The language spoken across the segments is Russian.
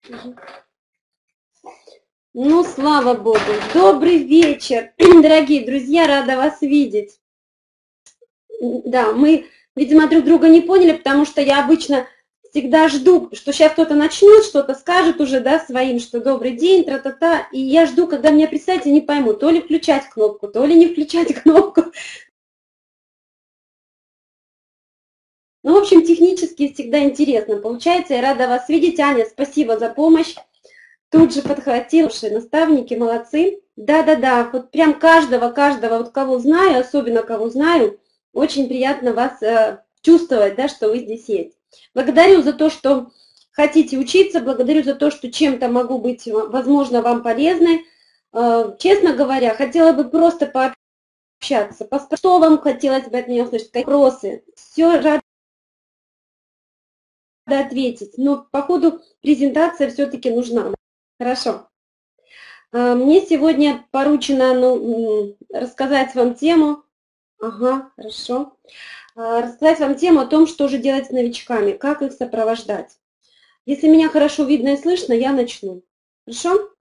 Ну, слава Богу. Добрый вечер, дорогие друзья, рада вас видеть. Да, мы, видимо, друг друга не поняли, потому что я обычно всегда жду, что сейчас кто-то начнет, что-то скажет уже, да, своим, что добрый день, тра-та-та, и я жду, когда меня, представьте, не пойму, то ли включать кнопку, то ли не включать кнопку. Ну, в общем, технически всегда интересно получается, я рада вас видеть. Аня, спасибо за помощь. Тут же подхватившие наставники, молодцы. Да-да-да, вот прям каждого, вот кого знаю, особенно кого знаю, очень приятно вас чувствовать, да, что вы здесь есть. Благодарю за то, что хотите учиться, благодарю за то, что чем-то могу быть, возможно, вам полезной. Честно говоря, хотела бы просто пообщаться. Что вам хотелось бы от меня услышать? Какие вопросы? Все рада ответить, но по ходу презентация все-таки нужна. Хорошо. Мне сегодня поручено рассказать вам тему, хорошо, рассказать вам тему о том, что же делать с новичками, как их сопровождать. Если меня хорошо видно и слышно, я начну. Хорошо?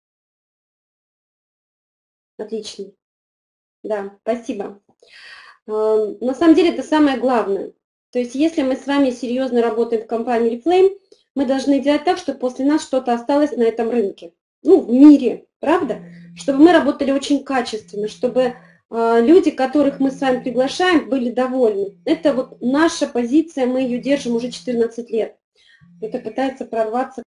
Отлично. Да, спасибо. На самом деле это самое главное. То есть если мы с вами серьезно работаем в компании Reflame, мы должны делать так, чтобы после нас что-то осталось на этом рынке. Ну, в мире, правда? Чтобы мы работали очень качественно, чтобы люди, которых мы с вами приглашаем, были довольны. Это вот наша позиция, мы ее держим уже 14 лет. Это пытается прорваться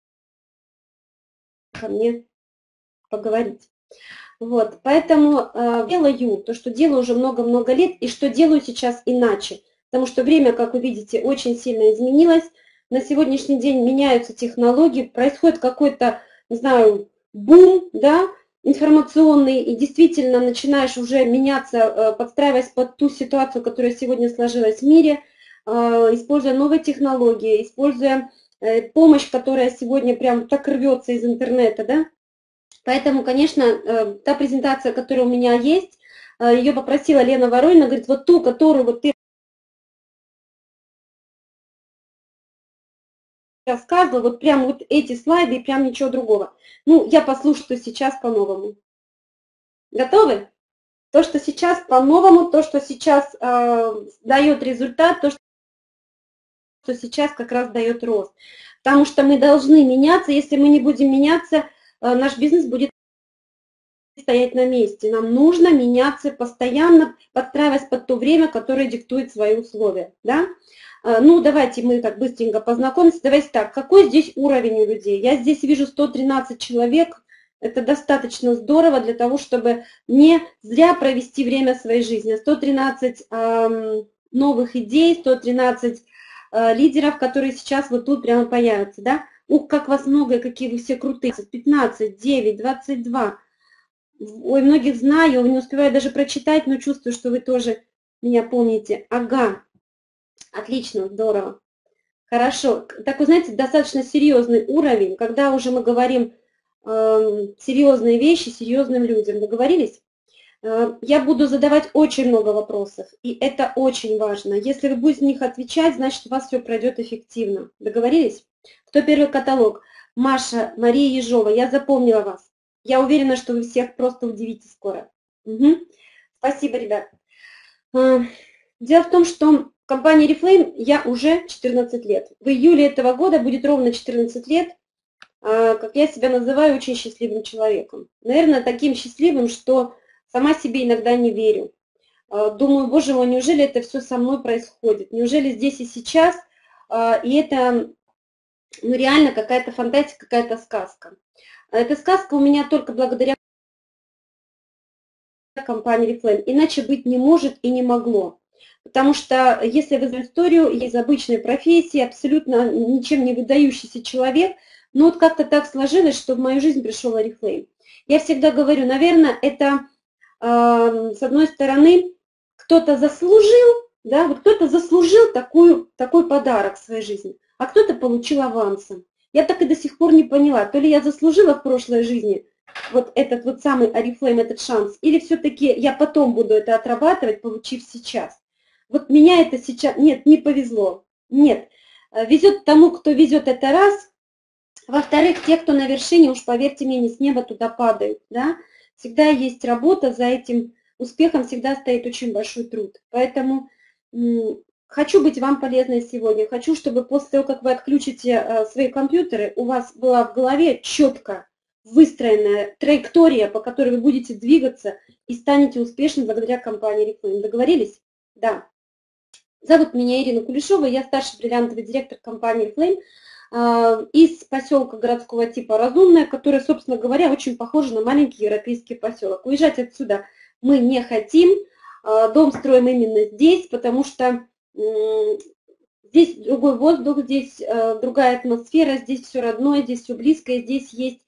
ко мне поговорить. Вот, поэтому делаю то, что делаю уже много-много лет, и что делаю сейчас иначе. Потому что время, как вы видите, очень сильно изменилось. На сегодняшний день меняются технологии, происходит какой-то, не знаю, бум, да, информационный, и действительно начинаешь уже меняться, подстраиваясь под ту ситуацию, которая сегодня сложилась в мире, используя новые технологии, используя помощь, которая сегодня прям так рвется из интернета, да. Поэтому, конечно, та презентация, которая у меня есть, ее попросила Лена Воронина, говорит, вот ту, которую вот ты рассказывала, вот прям вот эти слайды и прям ничего другого. Ну, я послушаю, что сейчас по-новому. Готовы? То, что сейчас по-новому, то, что сейчас дает результат, то, что сейчас как раз дает рост. Потому что мы должны меняться, если мы не будем меняться, наш бизнес будет стоять на месте. Нам нужно меняться постоянно, подстраиваясь под то время, которое диктует свои условия. Да? Ну, давайте мы так быстренько познакомимся. Давайте так, какой здесь уровень у людей? Я здесь вижу 113 человек. Это достаточно здорово для того, чтобы не зря провести время своей жизни. 113 новых идей, 113 лидеров, которые сейчас вот тут прямо появятся. Да? Ух, как вас много, какие вы все крутые. 15, 9, 22. Ой, многих знаю, не успеваю даже прочитать, но чувствую, что вы тоже меня помните. Ага, отлично, здорово. Хорошо. Такой, знаете, достаточно серьезный уровень, когда уже мы говорим серьезные вещи серьезным людям. Договорились? Я буду задавать очень много вопросов, и это очень важно. Если вы будете на них отвечать, значит, у вас все пройдет эффективно. Договорились? Кто первый каталог? Маша, Мария Ежова, я запомнила вас. Я уверена, что вы всех просто удивите скоро. Угу. Спасибо, ребят. Дело в том, что в компании Reflame я уже 14 лет. В июле этого года будет ровно 14 лет, как я себя называю, очень счастливым человеком. Наверное, таким счастливым, что сама себе иногда не верю. Думаю, боже мой, неужели это все со мной происходит? Неужели здесь и сейчас? И это реально какая-то фантастика, какая-то сказка. Эта сказка у меня только благодаря компании Reflame. Иначе быть не может и не могло. Потому что, если вы знаете историю, из обычной профессии, абсолютно ничем не выдающийся человек, но вот как-то так сложилось, что в мою жизнь пришел Reflame. Я всегда говорю, наверное, это, с одной стороны, кто-то заслужил, да, вот кто-то заслужил такой подарок в своей жизни, а кто-то получил авансом. Я так и до сих пор не поняла, то ли я заслужила в прошлой жизни вот этот вот самый Oriflame, этот шанс, или все-таки я потом буду это отрабатывать, получив сейчас. Вот меня это сейчас, нет, не повезло, нет. Везет тому, кто везет это раз, Во-вторых, те, кто на вершине, уж поверьте мне, не с неба туда падают, да. Всегда есть работа, за этим успехом всегда стоит очень большой труд. Поэтому хочу быть вам полезной сегодня. Хочу, чтобы после того, как вы отключите свои компьютеры, у вас была в голове четко выстроенная траектория, по которой вы будете двигаться и станете успешным благодаря компании Reflame. Договорились? Да. Зовут меня Ирина Кулешова, я старший бриллиантовый директор компании Reflame из поселка городского типа Разумное, который, собственно говоря, очень похож на маленький европейский поселок. Уезжать отсюда мы не хотим, дом строим именно здесь, потому что здесь другой воздух, здесь другая атмосфера, здесь все родное, здесь все близкое, здесь есть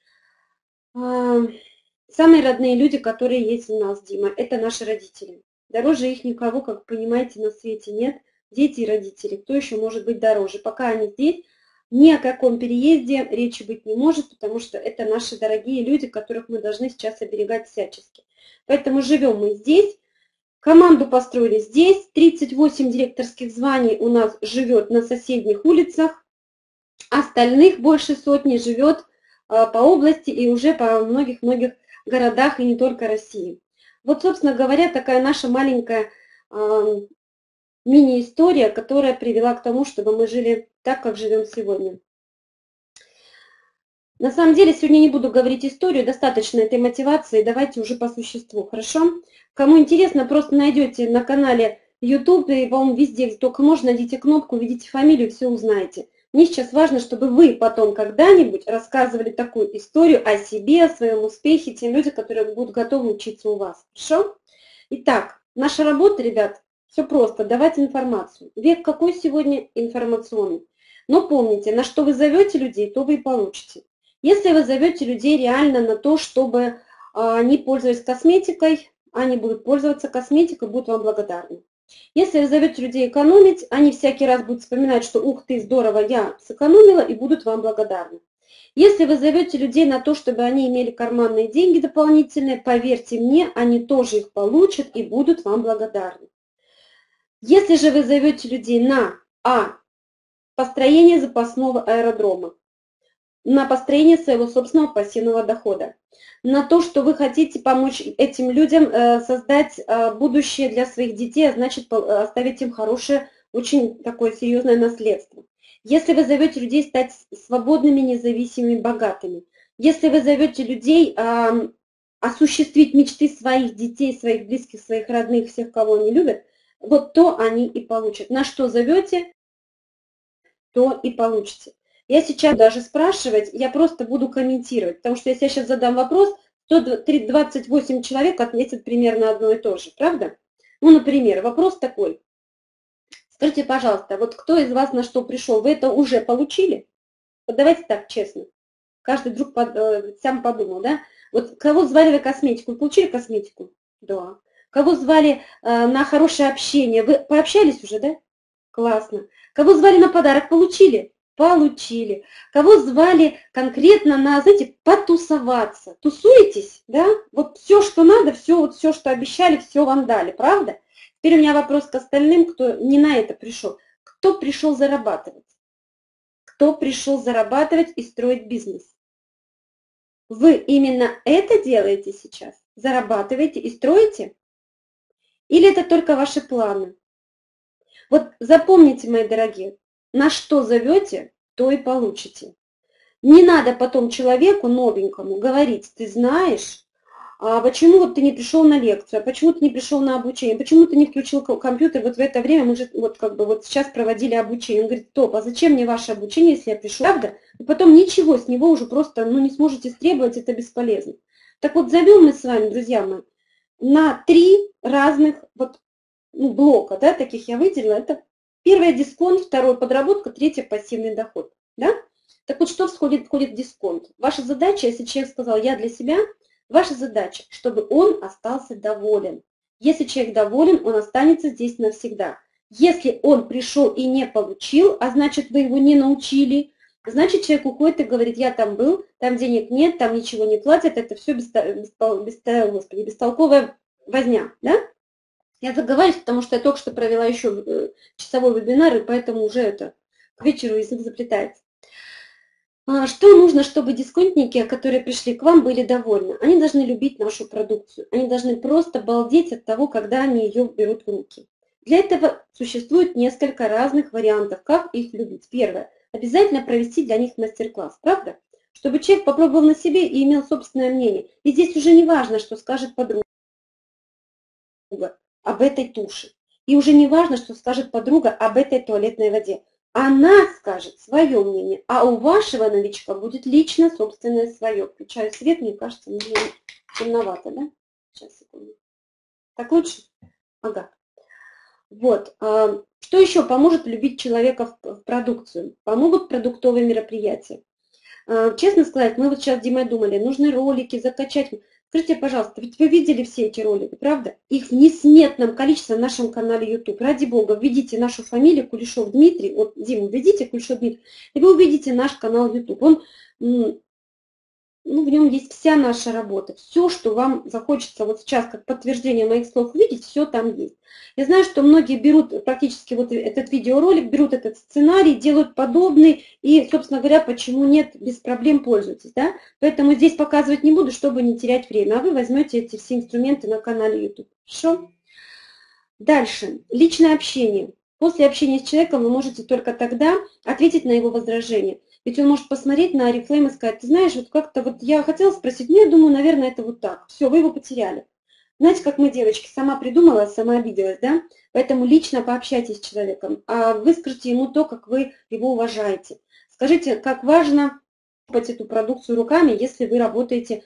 самые родные люди, которые есть у нас, Дима, это наши родители. Дороже их никого, как вы понимаете, на свете нет. Дети и родители, кто еще может быть дороже? Пока они здесь, ни о каком переезде речи быть не может, потому что это наши дорогие люди, которых мы должны сейчас оберегать всячески. Поэтому живем мы здесь, команду построили здесь, 38 директорских званий у нас живет на соседних улицах, остальных больше сотни живет по области и уже по многих-многих городах, и не только России. Вот, собственно говоря, такая наша маленькая мини-история, которая привела к тому, чтобы мы жили так, как живем сегодня. На самом деле, сегодня не буду говорить историю, достаточно этой мотивации, давайте уже по существу, хорошо? Кому интересно, просто найдете на канале YouTube, и, по-моему, везде, где только можно, найдите кнопку, введите фамилию, все узнаете. Мне сейчас важно, чтобы вы потом когда-нибудь рассказывали такую историю о себе, о своем успехе, тем людям, которые будут готовы учиться у вас, хорошо? Итак, наша работа, ребят, все просто, давать информацию. Век какой сегодня? Информационный. Но помните, на что вы зовете людей, то вы и получите. Если вы зовете людей реально на то, чтобы они пользовались косметикой, они будут пользоваться косметикой, будут вам благодарны. Если вы зовете людей экономить, они всякий раз будут вспоминать, что ух ты, здорово, я сэкономила, и будут вам благодарны. Если вы зовете людей на то, чтобы они имели карманные деньги дополнительные, поверьте мне, они тоже их получат и будут вам благодарны. Если же вы зовете людей на построение запасного аэродрома, на построение своего собственного пассивного дохода, на то, что вы хотите помочь этим людям создать будущее для своих детей, а значит оставить им хорошее, очень такое серьезное наследство. Если вы зовете людей стать свободными, независимыми, богатыми, если вы зовете людей осуществить мечты своих детей, своих близких, своих родных, всех, кого они любят, вот то они и получат. На что зовете, то и получите. Я сейчас даже спрашивать, я просто буду комментировать, потому что если я сейчас задам вопрос, то 28 человек ответят примерно одно и то же, правда? Ну, например, вопрос такой. Скажите, пожалуйста, вот кто из вас на что пришел, вы это уже получили? Вот давайте так, честно. Каждый друг сам подумал, да? Вот кого звали вы косметику? Вы получили косметику? Да. Кого звали на хорошее общение? Вы пообщались уже, да? Классно. Кого звали на подарок? Получили? Получили. Кого звали конкретно на, знаете, потусоваться? Тусуетесь, да? Вот все, что надо, все, вот все, что обещали, все вам дали, правда? Теперь у меня вопрос к остальным, кто не на это пришел. Кто пришел зарабатывать? Кто пришел зарабатывать и строить бизнес? Вы именно это делаете сейчас? Зарабатываете и строите? Или это только ваши планы? Вот запомните, мои дорогие, на что зовете, то и получите. Не надо потом человеку новенькому говорить, ты знаешь, а почему вот ты не пришел на лекцию, а почему ты не пришел на обучение, почему ты не включил компьютер, вот в это время мы же вот как бы вот сейчас проводили обучение. Он говорит, топ, а зачем мне ваше обучение, если я пришел, правда? И потом ничего с него уже просто, ну, не сможете стребовать, это бесполезно. Так вот, зовем мы с вами, друзья мои, на 3 разных вот блока, да, таких я выделила. Это первое дисконт, второе подработка, третье пассивный доход, да? Так вот, что входит в дисконт? Ваша задача, если человек сказал «я для себя», ваша задача, чтобы он остался доволен. Если человек доволен, он останется здесь навсегда. Если он пришел и не получил, а значит, вы его не научили, значит, человек уходит и говорит, я там был, там денег нет, там ничего не платят, это все бестолковая возня, да? Я заговариваюсь, потому что я только что провела еще часовой вебинар, и поэтому уже это к вечеру язык заплетается. Что нужно, чтобы дисконтники, которые пришли к вам, были довольны? Они должны любить нашу продукцию. Они должны просто балдеть от того, когда они ее берут в руки. Для этого существует несколько разных вариантов, как их любить. Первое. Обязательно провести для них мастер-класс, правда? Чтобы человек попробовал на себе и имел собственное мнение. И здесь уже не важно, что скажет подруга об этой туши. И уже не важно, что скажет подруга об этой туалетной воде. Она скажет свое мнение, а у вашего новичка будет лично собственное свое. Включаю свет, мне кажется, мне темновато, да? Сейчас, секунду. Так лучше? Ага. Вот. Что еще поможет любить человека в продукцию? Помогут продуктовые мероприятия. Честно сказать, мы вот сейчас с Димой думали, нужны ролики закачать. Скажите, пожалуйста, ведь вы видели все эти ролики, правда? Их в несметном количестве на нашем канале YouTube. Ради бога, введите нашу фамилию Кулешов Дмитрий. Вот, Дима, введите Кулешов Дмитрий, и вы увидите наш канал YouTube. Он, в нем есть вся наша работа. Все, что вам захочется вот сейчас, как подтверждение моих слов, увидеть, все там есть. Я знаю, что многие берут практически вот этот видеоролик, берут этот сценарий, делают подобный, и, собственно говоря, почему нет, без проблем пользуйтесь, да? Поэтому здесь показывать не буду, чтобы не терять время, а вы возьмете эти все инструменты на канале YouTube. Хорошо? Дальше. Личное общение. После общения с человеком вы можете только тогда ответить на его возражение. Ведь он может посмотреть на Oriflame и сказать, ты знаешь, вот как-то вот я хотела спросить, я думаю, наверное, это вот так. Все, вы его потеряли. Знаете, как мы, девочки, сама придумала, сама обиделась, да? Поэтому лично пообщайтесь с человеком, а выскажите ему то, как вы его уважаете. Скажите, как важно покупать эту продукцию руками, если вы работаете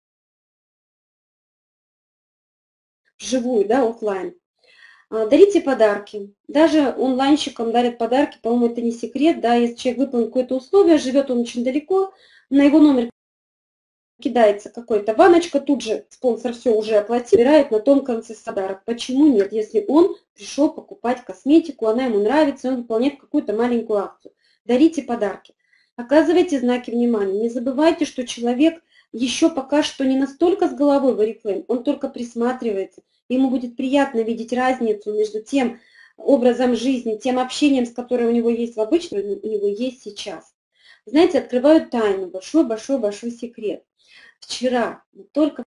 вживую, да, офлайн. Дарите подарки. Даже онлайнщикам дарят подарки, по-моему, это не секрет, да, если человек выполнил какое-то условие, живет он очень далеко, на его номер кидается какая-то баночка, тут же спонсор все уже оплатил, собирает на том конце подарок. Почему нет, если он пришел покупать косметику, она ему нравится, он выполняет какую-то маленькую акцию. Дарите подарки. Оказывайте знаки внимания. Не забывайте, что человек еще пока что не настолько с головой в Oriflame, он только присматривается. Ему будет приятно видеть разницу между тем образом жизни, тем общением, с которым у него есть в обычном, у него есть сейчас. Знаете, открываю тайну, большой-большой-большой секрет. Вчера, только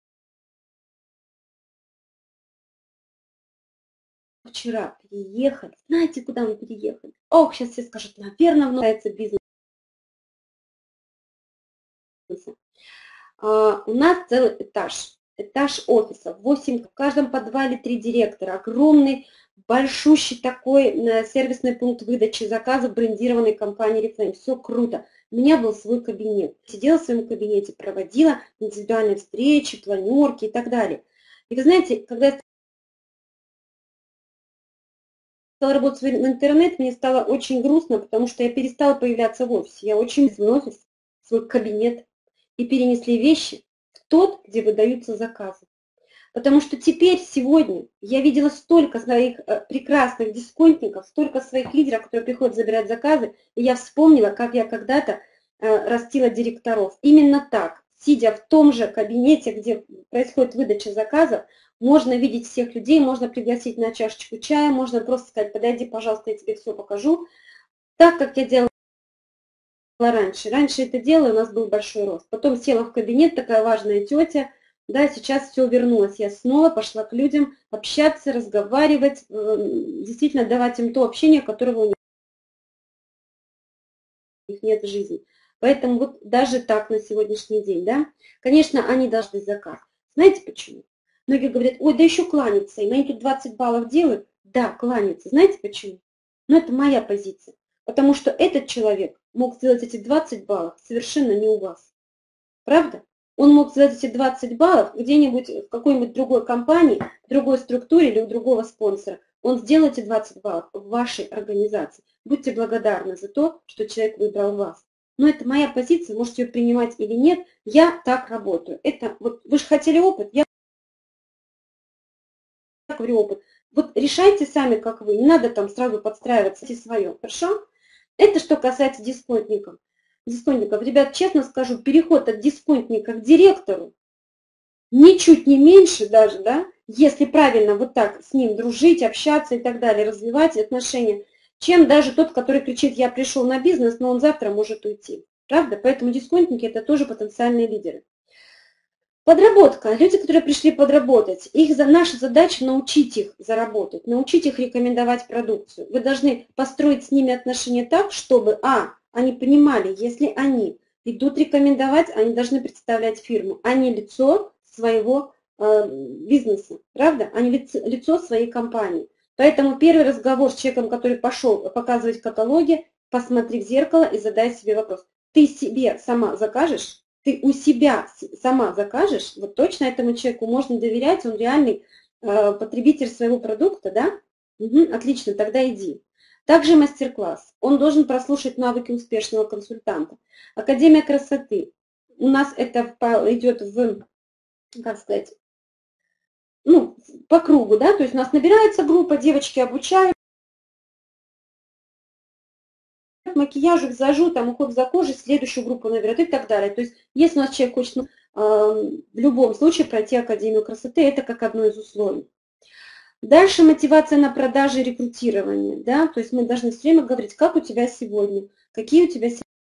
вчера переехали. Знаете, куда мы переехали? Ох, сейчас все скажут, наверное, нравится бизнес. У нас целый этаж офиса, 8, в каждом подвале 3 директора, огромный, большущий такой сервисный пункт выдачи заказов брендированной компании Oriflame. Все круто. У меня был свой кабинет. Сидела в своем кабинете, проводила индивидуальные встречи, планерки и так далее. И вы знаете, когда я стала работать в интернет, мне стало очень грустно, потому что я перестала появляться в офисе. Я очень свой офис, свой кабинет, и перенесли вещи в тот, где выдаются заказы. Потому что теперь, сегодня, я видела столько своих прекрасных дисконтников, столько своих лидеров, которые приходят забирать заказы, и я вспомнила, как я когда-то растила директоров. Именно так, сидя в том же кабинете, где происходит выдача заказов, можно видеть всех людей, можно пригласить на чашечку чая, можно просто сказать, подойди, пожалуйста, я тебе все покажу. Так, как я делала раньше. Раньше это делала, у нас был большой рост. Потом села в кабинет, такая важная тетя. Да, сейчас все вернулось. Я снова пошла к людям общаться, разговаривать, действительно давать им то общение, которого у них нет в жизни. Поэтому вот даже так на сегодняшний день, да, конечно, они должны заказ. Знаете почему? Многие говорят, ой, да еще кланяться, и мои тут 20 баллов делают. Да, кланяться. Знаете почему? Но это моя позиция. Потому что этот человек мог сделать эти 20 баллов совершенно не у вас. Правда? Он мог сделать эти 20 баллов где-нибудь в какой-нибудь другой компании, в другой структуре или у другого спонсора. Он сделал эти 20 баллов в вашей организации. Будьте благодарны за то, что человек выбрал вас. Но это моя позиция, можете ее принимать или нет. Я так работаю. Это, вот, вы же хотели опыт, я говорю опыт. Вот решайте сами, как вы. Не надо там сразу подстраиваться свое. Хорошо? Это что касается дисконтников. Ребят, честно скажу, переход от дисконтника к директору ничуть не меньше даже, да, если правильно вот так с ним дружить, общаться и так далее, развивать отношения, чем даже тот, который кричит, я пришел на бизнес, но он завтра может уйти. Правда? Поэтому дисконтники – это тоже потенциальные лидеры. Подработка. Люди, которые пришли подработать, наша задача научить их заработать, научить их рекомендовать продукцию. Вы должны построить с ними отношения так, чтобы, они понимали, если они идут рекомендовать, они должны представлять фирму, а не лицо своего бизнеса, правда? А не лицо своей компании. Поэтому первый разговор с человеком, который пошел показывать каталоги, посмотри в зеркало и задай себе вопрос. Ты себе сама закажешь? Ты у себя сама закажешь? Вот точно этому человеку можно доверять, он реальный потребитель своего продукта, да? Угу, отлично, тогда иди. Также мастер-класс. Он должен прослушать навыки успешного консультанта. Академия красоты. У нас это идет в, как сказать, ну, по кругу, да, то есть у нас набирается группа, девочки обучают, макияжу, визажу, там, уход за кожей, следующую группу наберут и так далее. То есть если у нас человек хочет в любом случае пройти Академию красоты, это как одно из условий. Дальше мотивация на продажи и рекрутирование, да, то есть мы должны все время говорить, как у тебя сегодня, какие у тебя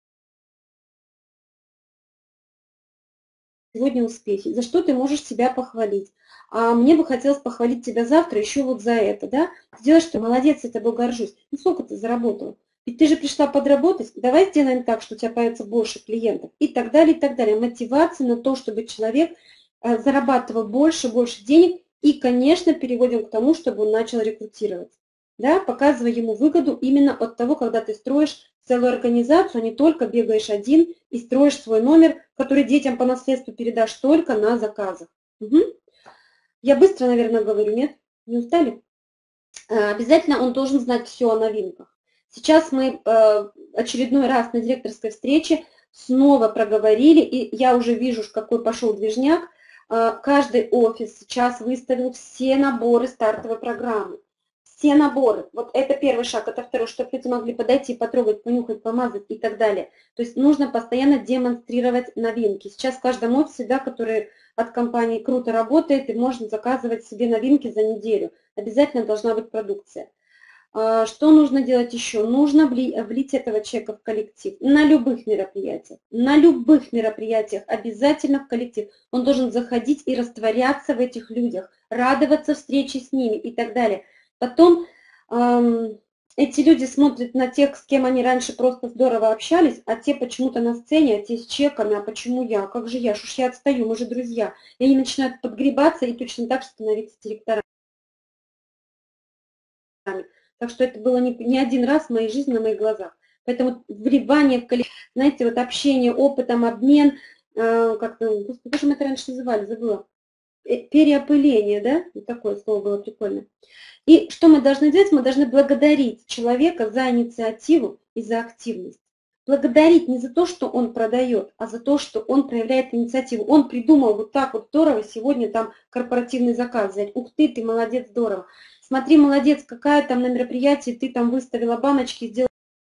сегодня успехи, за что ты можешь себя похвалить. А мне бы хотелось похвалить тебя завтра еще вот за это, да. Ты делаешь, что молодец, я тобой горжусь. Ну сколько ты заработала? Ведь ты же пришла подработать, давай сделаем так, что у тебя появится больше клиентов и так далее, и так далее. Мотивация на то, чтобы человек зарабатывал больше денег и, конечно, переводим к тому, чтобы он начал рекрутировать. Да, показывая ему выгоду именно от того, когда ты строишь целую организацию, а не только бегаешь один и строишь свой номер, который детям по наследству передашь только на заказах. Угу. Я быстро, наверное, говорю, нет? Не устали? Обязательно он должен знать все о новинках. Сейчас мы очередной раз на директорской встрече снова проговорили, и я уже вижу, какой пошел движняк. Каждый офис сейчас выставил все наборы стартовой программы. Все наборы. Вот это первый шаг, это второй, чтобы люди могли подойти, потрогать, понюхать, помазать и так далее. То есть нужно постоянно демонстрировать новинки. Сейчас в каждом офисе, да, который от компании круто работает, и можно заказывать себе новинки за неделю. Обязательно должна быть продукция. Что нужно делать еще? Нужно влить этого человека в коллектив. На любых мероприятиях. На любых мероприятиях обязательно в коллектив. Он должен заходить и растворяться в этих людях, радоваться встрече с ними и так далее. Потом эти люди смотрят на тех, с кем они раньше просто здорово общались, а те почему-то на сцене, а те с чеками, а почему я, как же я, что ж я отстаю, мы же друзья. И они начинают подгребаться и точно так же становиться директорами. Так что это было не один раз в моей жизни, на моих глазах. Поэтому вливание в коллектив, знаете, вот общение, опытом, обмен, как-то, господи, как же мы это раньше называли, забыла. Переопыление, да? Вот такое слово было прикольное. И что мы должны делать? Мы должны благодарить человека за инициативу и за активность. Благодарить не за то, что он продает, а за то, что он проявляет инициативу. Он придумал вот так вот здорово сегодня там корпоративный заказ взять. Ух ты молодец, здорово. Смотри, молодец, какая там на мероприятии ты там выставила баночки, сделала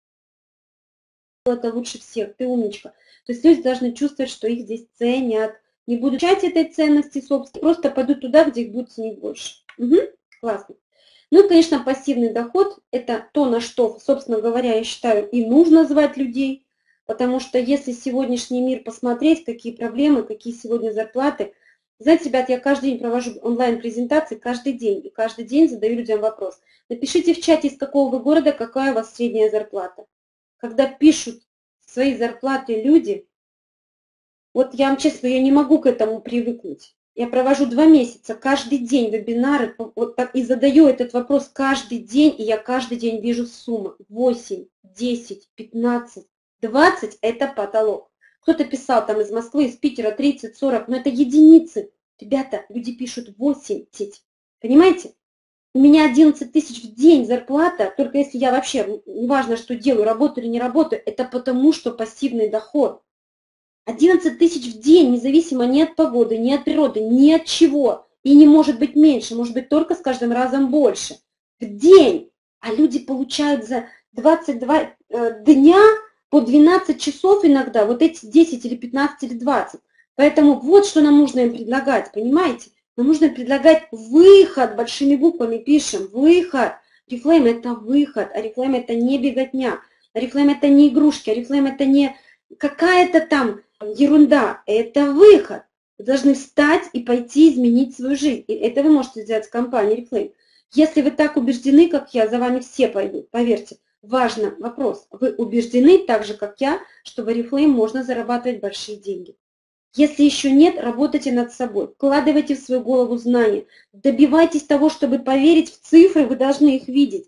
это лучше всех, ты умничка. То есть люди должны чувствовать, что их здесь ценят. Не будут получать этой ценности, собственно, просто пойдут туда, где их будут ценить больше. Угу, классно. Ну и, конечно, пассивный доход – это то, на что, собственно говоря, я считаю, и нужно звать людей, потому что если сегодняшний мир посмотреть, какие проблемы, какие сегодня зарплаты, знаете, ребят, я каждый день провожу онлайн-презентации, каждый день, и каждый день задаю людям вопрос. Напишите в чате, из какого вы города, какая у вас средняя зарплата. Когда пишут свои зарплаты люди, вот я вам честно, я не могу к этому привыкнуть. Я провожу 2 месяца, каждый день вебинары, вот так, и задаю этот вопрос каждый день, и я каждый день вижу суммы. 8, 10, 15, 20 – это потолок. Кто-то писал там из Москвы, из Питера 30, 40, но это единицы. Ребята, люди пишут 80, понимаете? У меня 11 тысяч в день зарплата, только если я вообще, неважно, что делаю, работаю или не работаю, это потому, что пассивный доход. 11 тысяч в день, независимо ни от погоды, ни от природы, ни от чего. И не может быть меньше, может быть только с каждым разом больше. В день. А люди получают за 22 дня по 12 часов иногда, вот эти 10 или 15 или 20. Поэтому вот что нам нужно им предлагать, понимаете? Нам нужно предлагать выход, большими буквами пишем, выход. Oriflame – это выход, Oriflame – это не беготня, Oriflame – это не игрушки, Oriflame – это не какая-то там ерунда, это выход. Вы должны встать и пойти изменить свою жизнь. И это вы можете сделать в компании Reflame. Если вы так убеждены, как я, за вами все пойдут, поверьте. Важный вопрос. Вы убеждены так же, как я, что в Reflame можно зарабатывать большие деньги? Если еще нет, работайте над собой, вкладывайте в свою голову знания, добивайтесь того, чтобы поверить в цифры, вы должны их видеть.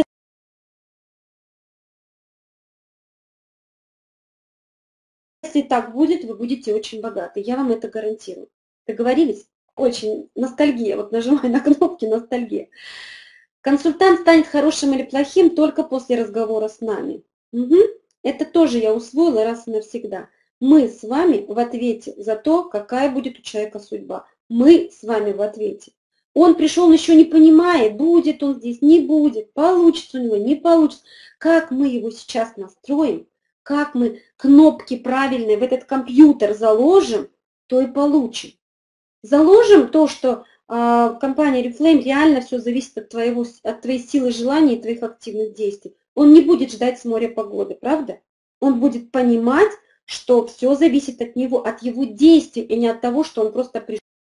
Если так будет, вы будете очень богаты, я вам это гарантирую. Договорились? Очень ностальгия, вот нажимаю на кнопки ностальгия. Консультант станет хорошим или плохим только после разговора с нами. Угу. Это тоже я усвоила раз и навсегда. Мы с вами в ответе за то, какая будет у человека судьба. Мы с вами в ответе. Он пришел, он еще не понимает, будет он здесь, не будет, получится у него, не получится. Как мы его сейчас настроим, как мы кнопки правильные в этот компьютер заложим, то и получим. Заложим то, что компания Reflame реально все зависит от твоей силы желания и твоих активных действий. Он не будет ждать с моря погоды, правда? Он будет понимать, что все зависит от него, от его действий, и не от того, что он просто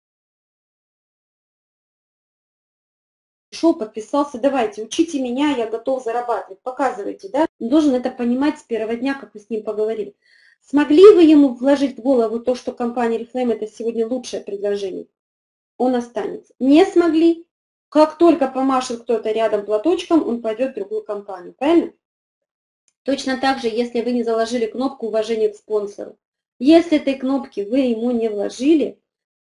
пришел, подписался, давайте, учите меня, я готов зарабатывать, показывайте, да? Он должен это понимать с первого дня, как вы с ним поговорили. Смогли вы ему вложить в голову то, что компания Reflame это сегодня лучшее предложение? Он останется. Не смогли, как только помашет кто-то рядом платочком, он пойдет в другую компанию, правильно? Точно так же, если вы не заложили кнопку уважения к спонсору. Если этой кнопки вы ему не вложили,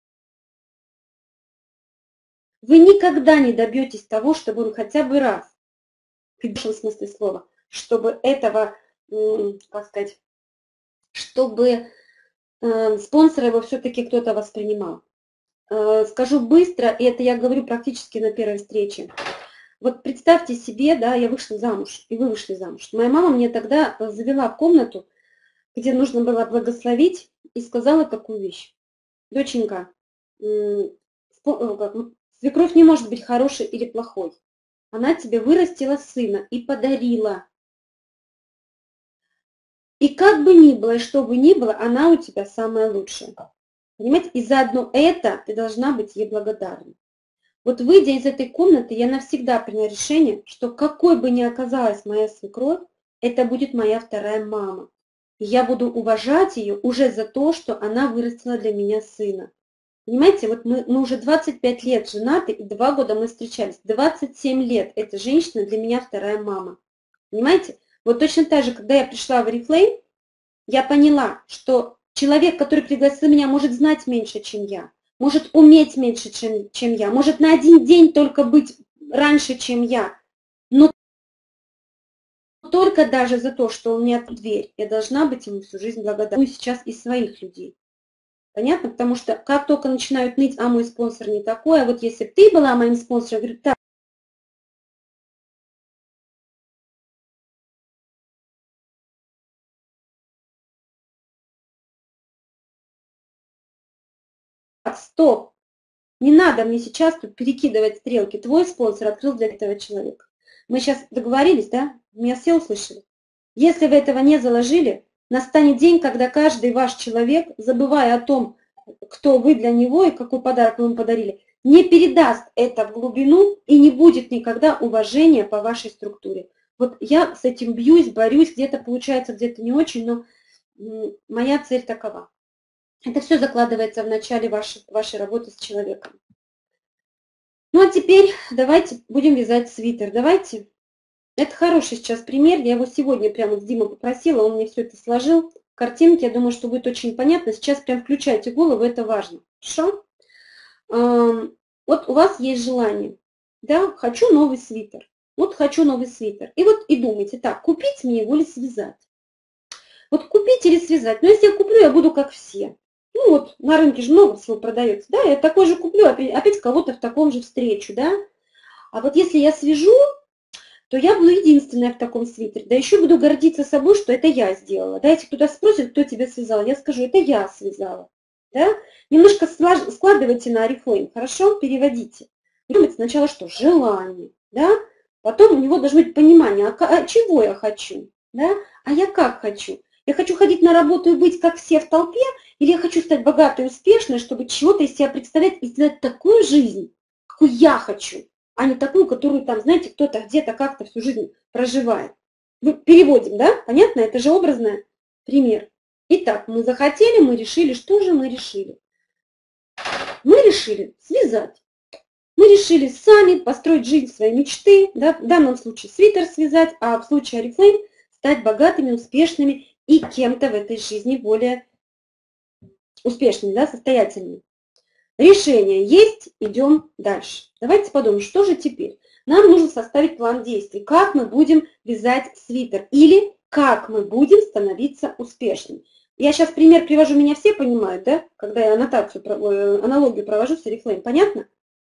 вы никогда не добьетесь того, чтобы он хотя бы раз, в хорошем смысле слова, чтобы этого, как сказать, чтобы спонсора его все-таки кто-то воспринимал. Скажу быстро, и это я говорю практически на первой встрече. Вот представьте себе, да, я вышла замуж, и вы вышли замуж. Моя мама мне тогда завела в комнату, где нужно было благословить, и сказала такую вещь. Доченька, свекровь не может быть хорошей или плохой. Она тебе вырастила сына и подарила. И как бы ни было, и что бы ни было, она у тебя самая лучшая. Понимаете? И заодно это ты должна быть ей благодарна. Вот выйдя из этой комнаты, я навсегда приняла решение, что какой бы ни оказалась моя свекровь, это будет моя вторая мама. И я буду уважать ее уже за то, что она вырастила для меня сына. Понимаете, вот мы уже 25 лет женаты, и 2 года мы встречались. 27 лет эта женщина для меня вторая мама. Понимаете? Вот точно так же, когда я пришла в Reflame, я поняла, что человек, который пригласил меня, может знать меньше, чем я. Может уметь меньше, чем я, может на один день только быть раньше, чем я. Но только даже за то, что он мне открыл дверь, я должна быть ему всю жизнь благодарна. Сейчас из своих людей. Понятно? Потому что как только начинают ныть, а мой спонсор не такой, а вот если бы ты была моим спонсором, я говорю, так, стоп, не надо мне сейчас тут перекидывать стрелки. Твой спонсор открыл для этого человека. Мы сейчас договорились, да? Меня все услышали? Если вы этого не заложили, настанет день, когда каждый ваш человек, забывая о том, кто вы для него и какой подарок вы ему подарили, не передаст это в глубину и не будет никогда уважения по вашей структуре. Вот я с этим бьюсь, борюсь, где-то получается, где-то не очень, но моя цель такова. Это все закладывается в начале вашей работы с человеком. Ну а теперь давайте будем вязать свитер. Давайте. Это хороший сейчас пример. Я его сегодня прямо с Димой попросила, он мне все это сложил. Картинки, я думаю, что будет очень понятно. Сейчас прям включайте голову, это важно. Хорошо? Вот у вас есть желание. Да, хочу новый свитер. Вот хочу новый свитер. И вот и думайте, так, купить мне его или связать? Вот купить или связать? Но если я куплю, я буду как все. Ну вот, на рынке же много всего продается, да, я такой же куплю, опять кого-то в таком же встречу, да. А вот если я свяжу, то я буду единственная в таком свитере. Да еще буду гордиться собой, что это я сделала. Да, если кто-то спросит, кто тебя связал, я скажу, это я связала. Да? Немножко складывайте на Oriflame, хорошо? Переводите. Думайте сначала что? Желание. Да? Потом у него должно быть понимание, а чего я хочу? Да? А я как хочу? Я хочу ходить на работу и быть как все в толпе, или я хочу стать богатой и успешной, чтобы чего-то из себя представлять и сделать такую жизнь, какую я хочу, а не такую, которую там, знаете, кто-то где-то как-то всю жизнь проживает. Переводим, да? Понятно? Это же образный пример. Итак, мы захотели, мы решили. Что же мы решили? Мы решили связать. Мы решили сами построить жизнь своей мечты, да, в данном случае свитер связать, а в случае Oriflame стать богатыми, успешными и кем-то в этой жизни более успешными, да, состоятельными. Решение есть, идем дальше. Давайте подумаем, что же теперь? Нам нужно составить план действий, как мы будем вязать свитер или как мы будем становиться успешными. Я сейчас пример привожу, меня все понимают, да, когда я аналогию провожу с Oriflame, понятно?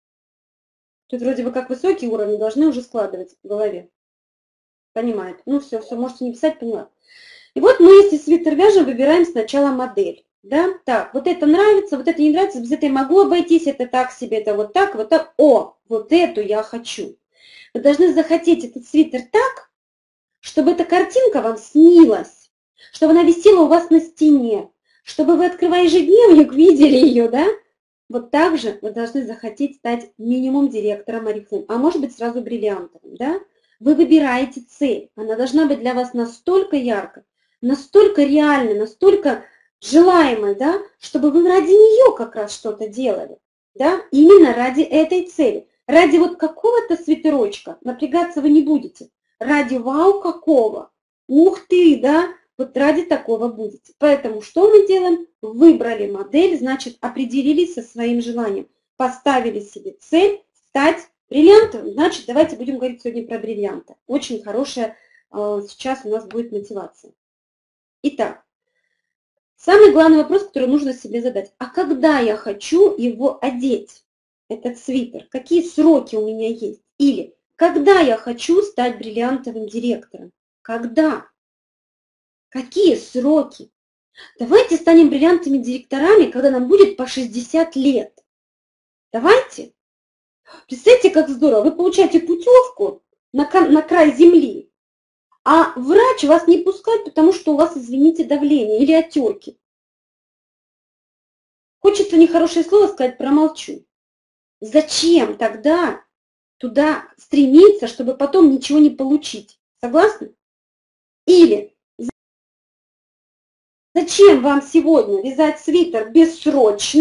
Тут вроде бы как высокие уровни должны уже складывать в голове. Понимает. Ну все, можете не писать, поняла. И вот мы, если свитер вяжем, выбираем сначала модель. Да? Так, вот это нравится, вот это не нравится, без этой могу обойтись, это так себе, это вот так, вот так. О, вот эту я хочу. Вы должны захотеть этот свитер так, чтобы эта картинка вам снилась, чтобы она висела у вас на стене, чтобы вы, открывая ежедневник, видели ее, да? Вот так же вы должны захотеть стать минимум директором Oriflame, а может быть сразу бриллиантовым, да? Вы выбираете цель, она должна быть для вас настолько яркой, настолько реальной, настолько желаемой, да, чтобы вы ради нее как раз что-то делали, да, именно ради этой цели. Ради вот какого-то свитерочка напрягаться вы не будете, ради вау какого, ух ты, да, вот ради такого будете. Поэтому что мы делаем? Выбрали модель, значит, определились со своим желанием, поставили себе цель стать бриллиантовым. Значит, давайте будем говорить сегодня про бриллианты. Очень хорошая сейчас у нас будет мотивация. Итак, самый главный вопрос, который нужно себе задать. А когда я хочу его одеть, этот свитер? Какие сроки у меня есть? Или когда я хочу стать бриллиантовым директором? Когда? Какие сроки? Давайте станем бриллиантовыми директорами, когда нам будет по 60 лет. Давайте. Представьте, как здорово. Вы получаете путевку на край земли, а врач вас не пускает, потому что у вас, извините, давление или отеки. Хочется нехорошее слово сказать, промолчу. Зачем тогда туда стремиться, чтобы потом ничего не получить? Согласны? Или зачем вам сегодня вязать свитер бессрочно?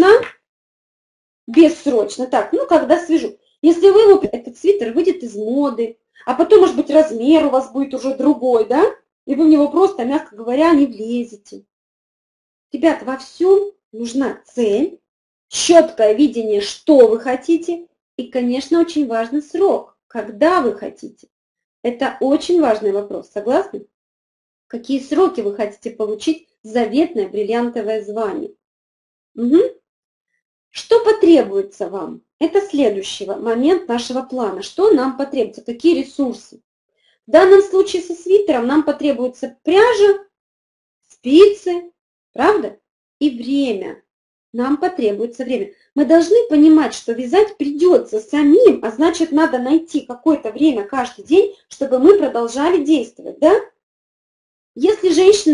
Бессрочно. Так, ну когда свяжу. Если вы его, этот свитер выйдет из моды, а потом, может быть, размер у вас будет уже другой, да? И вы в него просто, мягко говоря, не влезете. Ребята, во всем нужна цель, четкое видение, что вы хотите, и, конечно, очень важный срок, когда вы хотите. Это очень важный вопрос, согласны? Какие сроки вы хотите получить заветное бриллиантовое звание? Угу. Что потребуется вам? Это следующий момент нашего плана. Что нам потребуется? Какие ресурсы? В данном случае со свитером нам потребуется пряжа, спицы, правда? И время. Нам потребуется время. Мы должны понимать, что вязать придется самим, а значит, надо найти какое-то время каждый день, чтобы мы продолжали действовать, да? Если женщина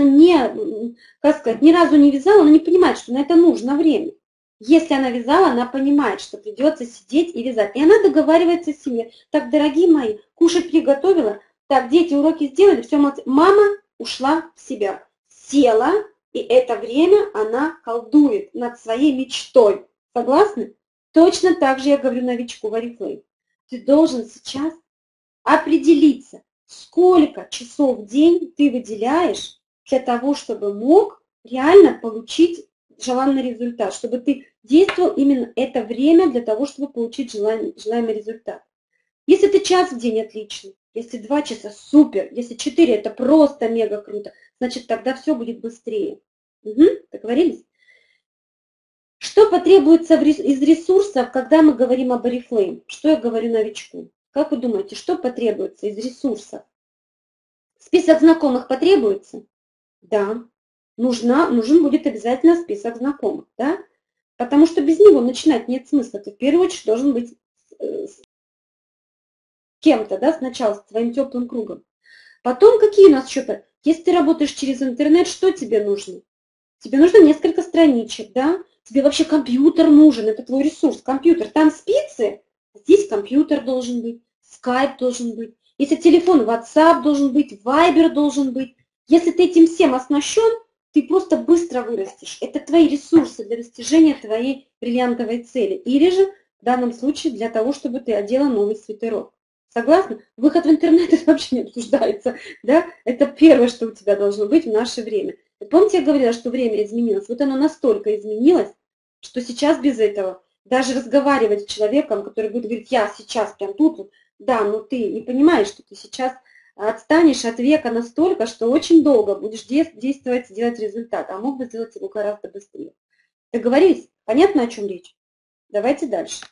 ни разу не вязала, она не понимает, что на это нужно время. Если она вязала, она понимает, что придется сидеть и вязать. И она договаривается с семьей. Так, дорогие мои, кушать приготовила. Так, дети уроки сделали, все, мама ушла в себя. Села, и это время она колдует над своей мечтой. Согласны? Точно так же я говорю новичку в Oriflame. Ты должен сейчас определиться, сколько часов в день ты выделяешь для того, чтобы мог реально получить желанный результат, чтобы ты действовал именно это время для того, чтобы получить желаемый результат. Если это час в день, отлично. Если 2 часа, супер. Если 4, это просто мега круто. Значит, тогда все будет быстрее. Угу, договорились? Что потребуется из ресурсов, когда мы говорим об Oriflame? Что я говорю новичку? Как вы думаете, что потребуется из ресурсов? Список знакомых потребуется? Да. Нужен будет обязательно список знакомых, да? Потому что без него начинать нет смысла. Ты в первую очередь должен быть с кем-то, да, сначала с твоим теплым кругом. Потом какие у нас еще-то Если ты работаешь через интернет, что тебе нужно? Тебе нужно несколько страничек, да? Тебе вообще компьютер нужен, это твой ресурс, компьютер. Там спицы, здесь компьютер должен быть, скайп должен быть. Если телефон, WhatsApp должен быть, Viber должен быть. Если ты этим всем оснащен, ты просто быстро вырастешь. Это твои ресурсы для достижения твоей бриллиантовой цели. Или же, в данном случае, для того, чтобы ты одела новый свитерок. Согласна? Выход в интернет это вообще не обсуждается. Да? Это первое, что у тебя должно быть в наше время. Помните, я говорила, что время изменилось? Вот оно настолько изменилось, что сейчас без этого даже разговаривать с человеком, который будет говорить, я сейчас прям тут, вот, да, но ты не понимаешь, что ты сейчас отстанешь от века настолько, что очень долго будешь действовать, делать результат, а мог бы сделать его гораздо быстрее. Договорились? Понятно, о чем речь? Давайте дальше.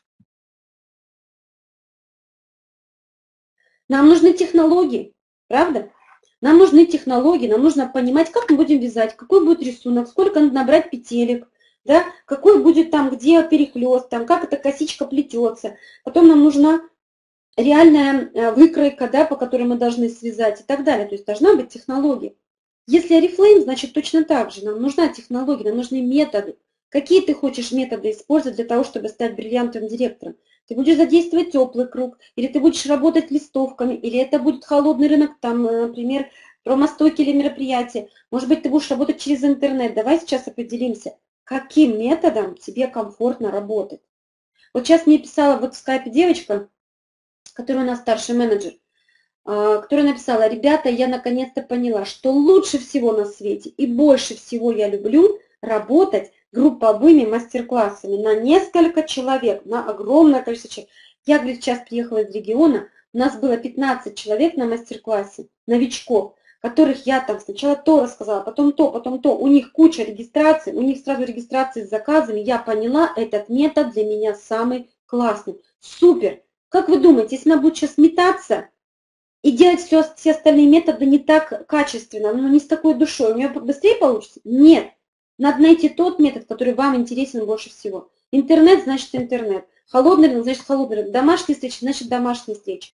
Нам нужны технологии, правда? Нам нужны технологии, нам нужно понимать, как мы будем вязать, какой будет рисунок, сколько надо набрать петелек, да, какой будет там, где перехлест, там, как эта косичка плетется. Потом нам нужна реальная выкройка, да, по которой мы должны связать и так далее. То есть должна быть технология. Если Oriflame, значит точно так же. Нам нужна технология, нам нужны методы. Какие ты хочешь методы использовать для того, чтобы стать бриллиантовым директором? Ты будешь задействовать теплый круг, или ты будешь работать листовками, или это будет холодный рынок, там, например, промостойкие мероприятия. Может быть, ты будешь работать через интернет. Давай сейчас определимся, каким методом тебе комфортно работать. Вот сейчас мне писала вот в скайпе девочка, которая у нас старший менеджер, которая написала, ребята, я наконец-то поняла, что лучше всего на свете и больше всего я люблю работать групповыми мастер-классами на несколько человек, на огромное количество человек. Я, говорит, сейчас приехала из региона, у нас было 15 человек на мастер-классе, новичков, которых я там сначала то рассказала, потом то, у них куча регистраций, у них сразу регистрации с заказами, я поняла, этот метод для меня самый классный. Супер! Как вы думаете, если она будет сейчас метаться и делать все остальные методы не так качественно, ну не с такой душой, у нее быстрее получится? Нет. Надо найти тот метод, который вам интересен больше всего. Интернет значит интернет. Холодный рынок значит холодный рынок. Домашняя встреча значит домашняя встреча.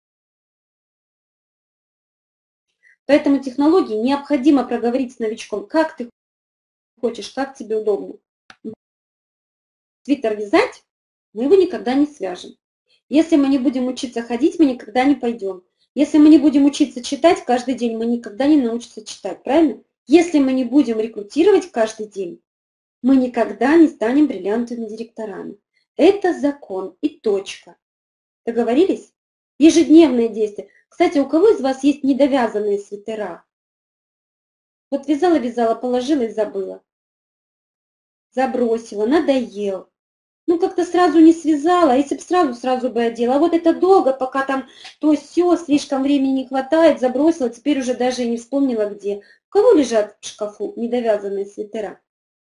Поэтому технологии необходимо проговорить с новичком, как ты хочешь, как тебе удобно. Твиттер вязать, мы его никогда не свяжем. Если мы не будем учиться ходить, мы никогда не пойдем. Если мы не будем учиться читать каждый день, мы никогда не научимся читать, правильно? Если мы не будем рекрутировать каждый день, мы никогда не станем бриллиантовыми директорами. Это закон и точка. Договорились? Ежедневные действия. Кстати, у кого из вас есть недовязанные свитера? Вот вязала, положила и забыла. Забросила, надоел. Ну, как-то сразу не связала, а если бы сразу бы одела. А вот это долго, пока там то сё, слишком времени не хватает, забросила, теперь уже даже и не вспомнила где. У кого лежат в шкафу недовязанные свитера?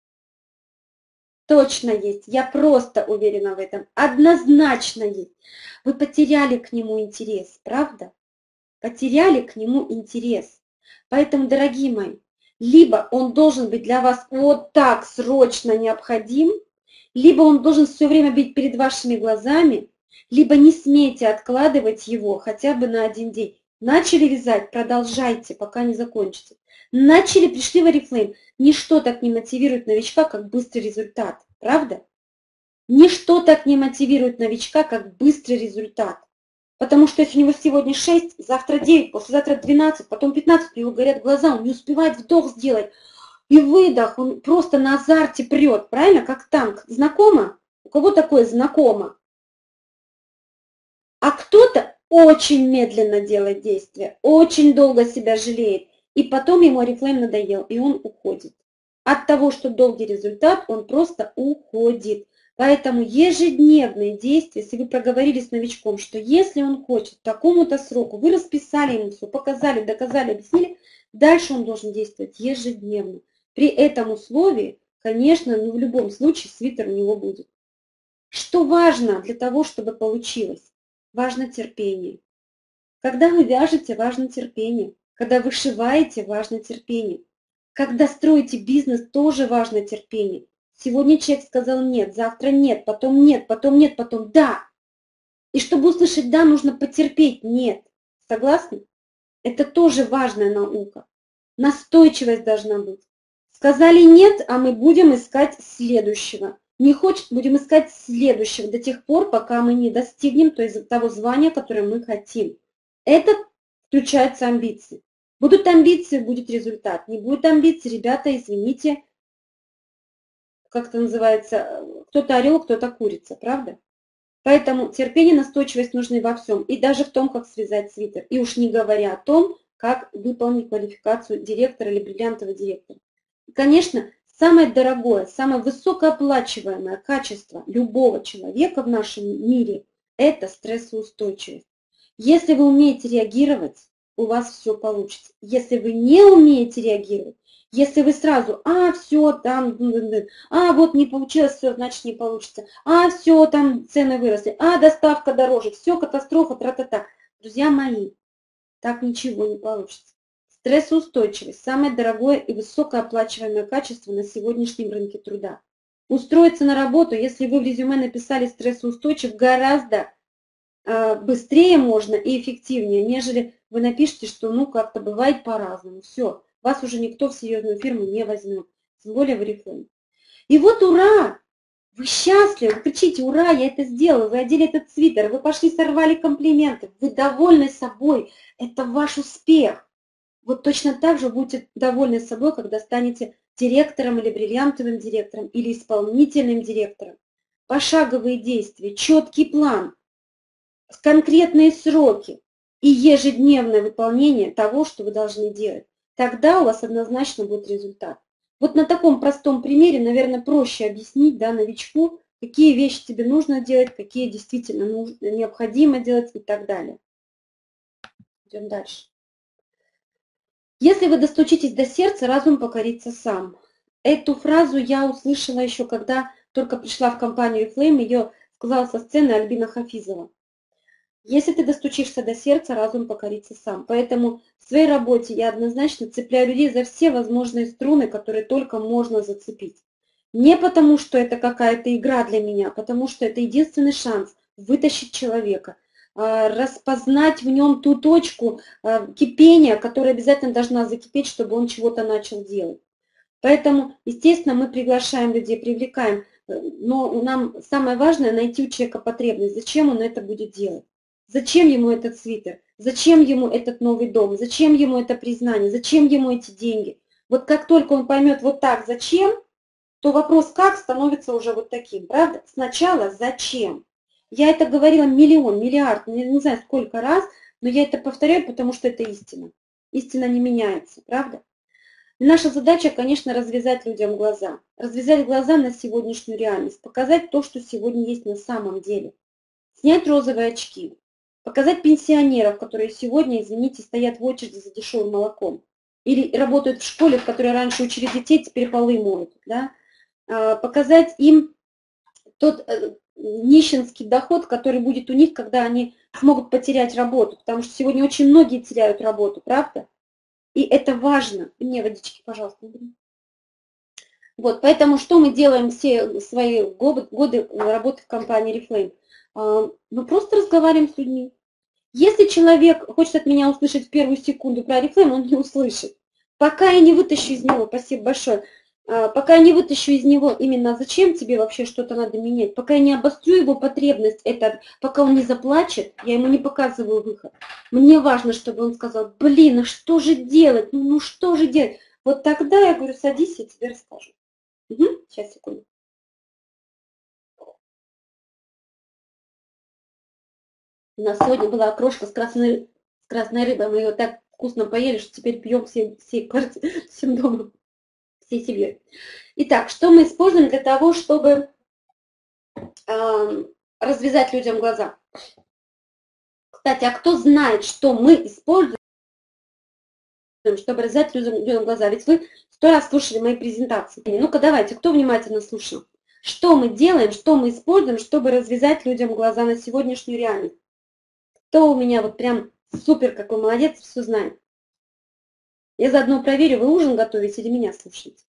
Точно есть, я просто уверена в этом. Однозначно есть. Вы потеряли к нему интерес, правда? Потеряли к нему интерес. Поэтому, дорогие мои, либо он должен быть для вас вот так срочно необходим, либо он должен все время быть перед вашими глазами, либо не смейте откладывать его хотя бы на один день. Начали вязать, продолжайте, пока не закончите. Начали, пришли в Oriflame. Ничто так не мотивирует новичка, как быстрый результат. Правда? Ничто так не мотивирует новичка, как быстрый результат. Потому что если у него сегодня 6, завтра 9, послезавтра 12, потом 15, у него горят глаза, он не успевает вдох сделать. И выдох, он просто на азарте прет, правильно, как танк. Знакомо? У кого такое знакомо? А кто-то очень медленно делает действия, очень долго себя жалеет, и потом ему Oriflame надоел, и он уходит. От того, что долгий результат, он просто уходит. Поэтому ежедневные действия, если вы проговорили с новичком, что если он хочет к такому-то сроку, вы расписали ему все, показали, доказали, объяснили, дальше он должен действовать ежедневно. При этом условии, конечно, ну, в любом случае свитер у него будет. Что важно для того, чтобы получилось? Важно терпение. Когда вы вяжете, важно терпение. Когда вышиваете, важно терпение. Когда строите бизнес, тоже важно терпение. Сегодня человек сказал нет, завтра нет, потом нет, потом да. И чтобы услышать да, нужно потерпеть нет. Согласны? Это тоже важная наука. Настойчивость должна быть. Сказали нет, а мы будем искать следующего. Не хочет, будем искать следующего до тех пор, пока мы не достигнем того звания, которое мы хотим. Это включаются амбиции. Будут амбиции, будет результат. Не будет амбиций, ребята, извините, как это называется, кто-то орел, кто-то курица, правда? Поэтому терпение, настойчивость нужны во всем. И даже в том, как связать свитер. И уж не говоря о том, как выполнить квалификацию директора или бриллиантового директора. Конечно, самое дорогое, самое высокооплачиваемое качество любого человека в нашем мире – это стрессоустойчивость. Если вы умеете реагировать, у вас все получится. Если вы не умеете реагировать, если вы сразу, все там, вот не получилось, все, значит не получится, все там цены выросли, доставка дороже, все, катастрофа, тра-та-та. Друзья мои, так ничего не получится. Стрессоустойчивость – самое дорогое и высокооплачиваемое качество на сегодняшнем рынке труда. Устроиться на работу, если вы в резюме написали стрессоустойчив, гораздо быстрее можно и эффективнее, нежели вы напишите, что как-то бывает по-разному. Все, вас уже никто в серьезную фирму не возьмет, тем более в Oriflame. И вот ура! Вы счастливы, вы кричите, ура, я это сделала, вы одели этот свитер, вы пошли сорвали комплименты, вы довольны собой, это ваш успех. Вот точно так же будьте довольны собой, когда станете директором или бриллиантовым директором, или исполнительным директором. Пошаговые действия, четкий план, конкретные сроки и ежедневное выполнение того, что вы должны делать. Тогда у вас однозначно будет результат. Вот на таком простом примере, наверное, проще объяснить новичку, какие вещи тебе нужно делать, какие действительно необходимо делать и так далее. Идем дальше. Если вы достучитесь до сердца, разум покорится сам. Эту фразу я услышала еще, когда только пришла в компанию Oriflame, ее сказала со сцены Альбина Хафизова. Если ты достучишься до сердца, разум покорится сам. Поэтому в своей работе я однозначно цепляю людей за все возможные струны, которые только можно зацепить. Не потому, что это какая-то игра для меня, а потому что это единственный шанс вытащить человека, распознать в нем ту точку кипения, которая обязательно должна закипеть, чтобы он чего-то начал делать. Поэтому, естественно, мы приглашаем людей, привлекаем, но нам самое важное найти у человека потребность, зачем он это будет делать. Зачем ему этот свитер? Зачем ему этот новый дом? Зачем ему это признание? Зачем ему эти деньги? Вот как только он поймет вот так зачем, то вопрос как становится уже вот таким, правда? Сначала зачем? Я это говорила миллиард, не знаю сколько раз, но я это повторяю, потому что это истина. Истина не меняется, правда? Наша задача, конечно, развязать людям глаза. Развязать глаза на сегодняшнюю реальность, показать то, что сегодня есть на самом деле. Снять розовые очки. Показать пенсионеров, которые сегодня, извините, стоят в очереди за дешевым молоком. Или работают в школе, в которой раньше учили детей, теперь полы моют. Да? Показать им тот нищенский доход, который будет у них, когда они смогут потерять работу. Потому что сегодня очень многие теряют работу, правда? И это важно. Мне водички, пожалуйста. Вот, поэтому что мы делаем все свои годы работы в компании Oriflame? Мы просто разговариваем с людьми. Если человек хочет от меня услышать в первую секунду про Oriflame, он не услышит. Пока я не вытащу из него, спасибо большое, пока я не вытащу из него именно зачем тебе вообще что-то надо менять, пока я не обострю его потребность, пока он не заплачет, я ему не показываю выход. Мне важно, чтобы он сказал, блин, а что же делать, ну что же делать? Вот тогда я говорю, садись, я тебе расскажу. Угу, сейчас, секунду. У нас сегодня была окрошка с красной рыбой, мы ее так вкусно поели, что теперь пьем всем домом, всей семьей. Итак, что мы используем для того, чтобы развязать людям глаза? Кстати, а кто знает, что мы используем, чтобы развязать людям глаза? Ведь вы 100 раз слушали мои презентации. Ну-ка, давайте, кто внимательно слушал? Что мы делаем, что мы используем, чтобы развязать людям глаза на сегодняшнюю реальность? Кто у меня вот прям супер, какой молодец, все знает. Я заодно проверю, вы ужин готовите или меня слушаете.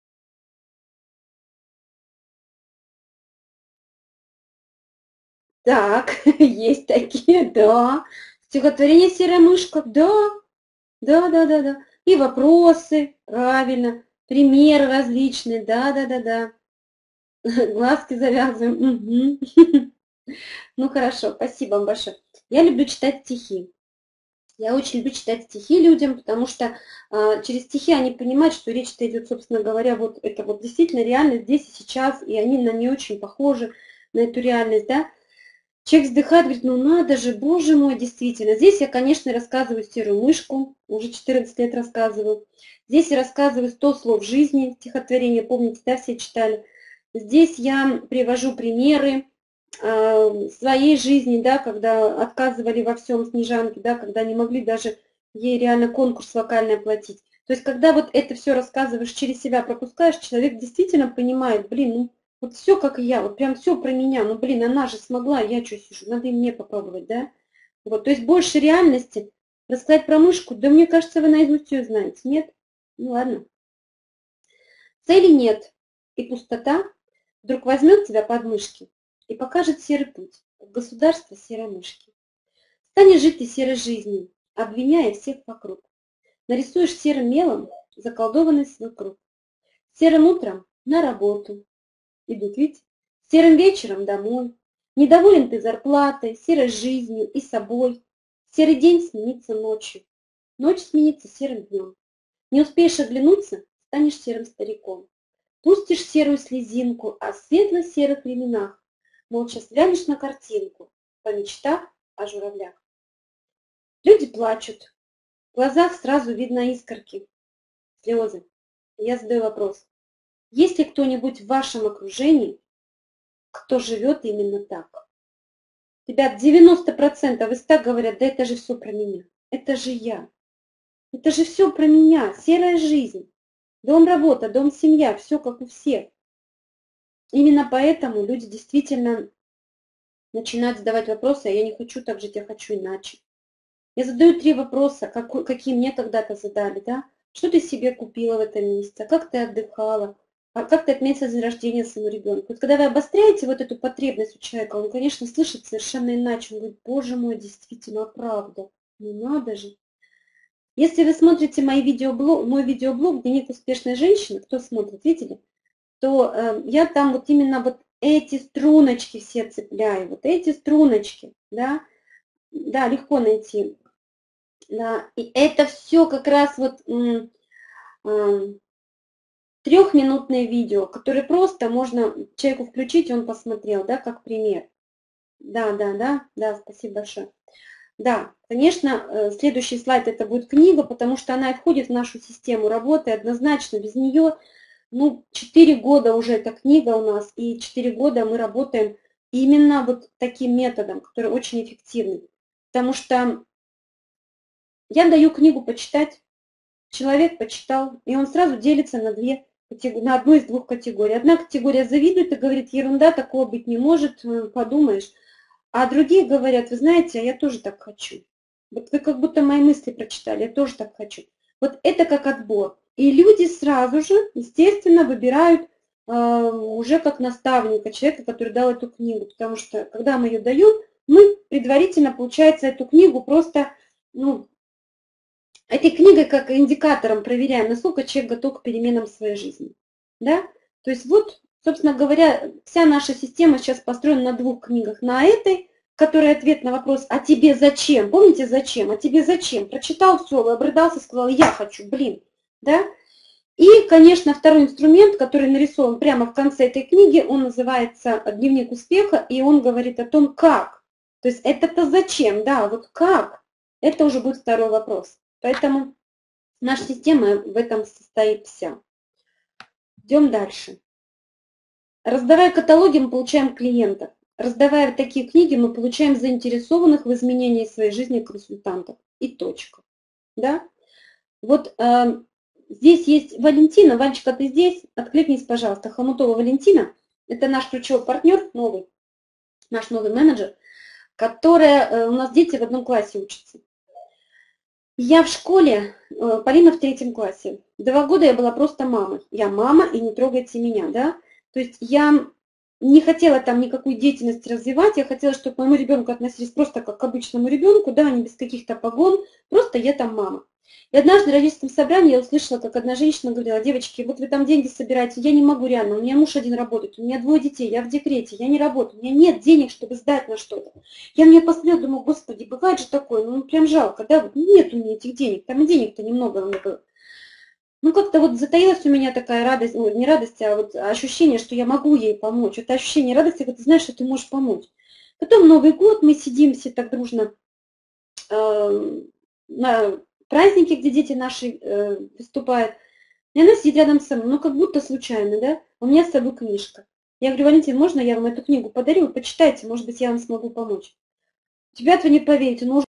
Так, есть такие, да. Стихотворение «Серая мышка», да. И вопросы, правильно, примеры различные, да-да-да-да. Глазки завязываем. Угу. Ну хорошо, спасибо вам большое. Я люблю читать стихи. Я очень люблю читать стихи людям, потому что через стихи они понимают, что речь-то идет, собственно говоря, вот это вот действительно реальность здесь и сейчас, и они на нее очень похожи, на эту реальность, да. Человек вздыхает, говорит, ну надо же, боже мой, действительно. Здесь я, конечно, рассказываю «Серую мышку», уже 14 лет рассказываю. Здесь я рассказываю «100 слов жизни», стихотворение, помните, да, все читали. Здесь я привожу примеры своей жизни, да, когда отказывали во всем Снежанке, да, когда не могли даже ей реально конкурс вокальный оплатить. То есть, когда вот это все рассказываешь, через себя пропускаешь, человек действительно понимает, блин, ну, вот все как и я, вот прям все про меня, ну, блин, она же смогла, я что сижу, надо и мне попробовать, да. Вот, то есть больше реальности. Рассказать про мышку, да мне кажется, вы наизусть ее знаете, нет? Ну, ладно. Цели нет, и пустота вдруг возьмет тебя под мышки и покажет серый путь в государство серой мышки. Станешь жить ты серой жизнью, обвиняя всех вокруг. Нарисуешь серым мелом заколдованный свой круг. Серым утром на работу идут ведь, серым вечером домой. Недоволен ты зарплатой, серой жизнью и собой. Серый день сменится ночью, ночь сменится серым днем. Не успеешь оглянуться, станешь серым стариком. Пустишь серую слезинку о светло-серых временах, молча взглянешь на картинку, помечтав о журавлях. Люди плачут, в глазах сразу видно искорки, слезы. Я задаю вопрос, есть ли кто-нибудь в вашем окружении, кто живет именно так? Ребят, 90% из 100 говорят, да это же все про меня, это же я. Это же все про меня, серая жизнь. Дом, работа, дом, семья, все как у всех. Именно поэтому люди действительно начинают задавать вопросы, а я не хочу так жить, я хочу иначе. Я задаю 3 вопроса, какие мне когда-то задали, да? Что ты себе купила в этом месяце, как ты отдыхала, а как ты отметила день рождения своему ребенку. Вот когда вы обостряете вот эту потребность у человека, он, конечно, слышит совершенно иначе. Он говорит, боже мой, действительно, правда, ну надо же. Если вы смотрите мой видеоблог «Дневник успешной женщины», кто смотрит, видели? То я там вот именно вот эти струночки все цепляю, вот эти струночки, да, легко найти. Да, и это все как раз вот 3-минутное видео, которое просто можно человеку включить, и он посмотрел, да, как пример. Да, спасибо большое. Да, конечно, следующий слайд это будет книга, потому что она входит в нашу систему работы однозначно. Без нее, ну, 4 года уже эта книга у нас, и 4 года мы работаем именно вот таким методом, который очень эффективный. Потому что я даю книгу почитать, человек почитал, и он сразу делится на одну из 2 категорий. Одна категория завидует и говорит, ерунда, такого быть не может, подумаешь. А другие говорят, вы знаете, а я тоже так хочу. Вот вы как будто мои мысли прочитали, я тоже так хочу. Вот это как отбор. И люди сразу же, естественно, выбирают уже как наставника, человека, который дал эту книгу. Потому что, когда мы ее даем, мы предварительно, получается, эту книгу просто, ну, этой книгой как индикатором проверяем, насколько человек готов к переменам в своей жизни. Да? То есть вот, собственно говоря, вся наша система сейчас построена на 2 книгах. На этой, которая ответ на вопрос «А тебе зачем?» Помните «Зачем?» «А тебе зачем?» Прочитал все, обрыдался, сказал «Я хочу, блин». Да? И, конечно, второй инструмент, который нарисован прямо в конце этой книги, он называется «Дневник успеха», и он говорит о том, как. То есть это-то зачем, да, вот как? Это уже будет второй вопрос. Поэтому наша система в этом состоит вся. Идем дальше. Раздавая каталоги, мы получаем клиентов. Раздавая такие книги, мы получаем заинтересованных в изменении своей жизни консультантов. И точка. Да? Вот здесь есть Валентина. Валечка, ты здесь? Откликнись, пожалуйста. Хомутова Валентина. Это наш ключевой партнер, наш новый менеджер, которая у нас дети в одном классе учатся. Я в школе, Полина в 3 классе. 2 года я была просто мамой. Я мама, и не трогайте меня, да. То есть я не хотела там никакую деятельность развивать, я хотела, чтобы к моему ребенку относились просто как к обычному ребенку, да, не без каких-то погон, просто я там мама. И однажды на родительском собрании я услышала, как одна женщина говорила: девочки, вот вы там деньги собираете, я не могу реально, у меня муж один работает, у меня 2 детей, я в декрете, я не работаю, у меня нет денег, чтобы сдать на что-то. Я на нее посмотрела, думаю: господи, бывает же такое, ну прям жалко, да, вот нет у меня этих денег, там и денег-то немного у меня было. Ну как-то вот затаилась у меня такая радость, ну не радость, а вот ощущение, что я могу ей помочь. Это ощущение радости, когда ты знаешь, что ты можешь помочь. Потом Новый год, мы сидим все так дружно на празднике, где дети наши выступают, и она сидит рядом со мной, ну как будто случайно, да, у меня с собой книжка. Я говорю: Валентин, можно я вам эту книгу подарю, вы почитайте, может быть, я вам смогу помочь. Ребята, вы не поверите, но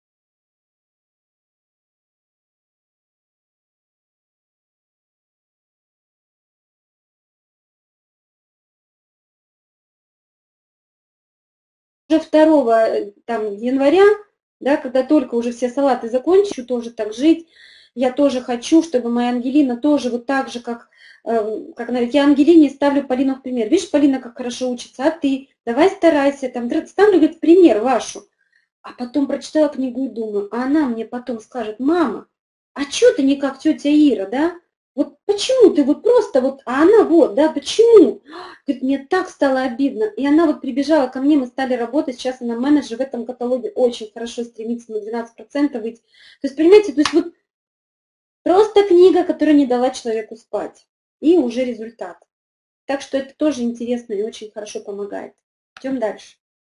уже 2 там, января, да, когда только уже все салаты закончу, тоже так жить, я тоже хочу, чтобы моя Ангелина тоже вот так же, как я Ангелине ставлю Полину в пример. Видишь, Полина как хорошо учится, а ты давай старайся, там, ставлю, говорит, в пример вашу. А потом прочитала книгу и думаю, а она мне потом скажет: мама, а чё ты не как тетя Ира, да? Вот почему ты вот просто вот, а она вот, да, почему? Говорит, мне так стало обидно. И она вот прибежала ко мне, мы стали работать, сейчас она менеджер в этом каталоге, очень хорошо стремится на 12% выйти. То есть, понимаете, то есть вот просто книга, которая не дала человеку спать. И уже результат. Так что это тоже интересно и очень хорошо помогает. Идем дальше.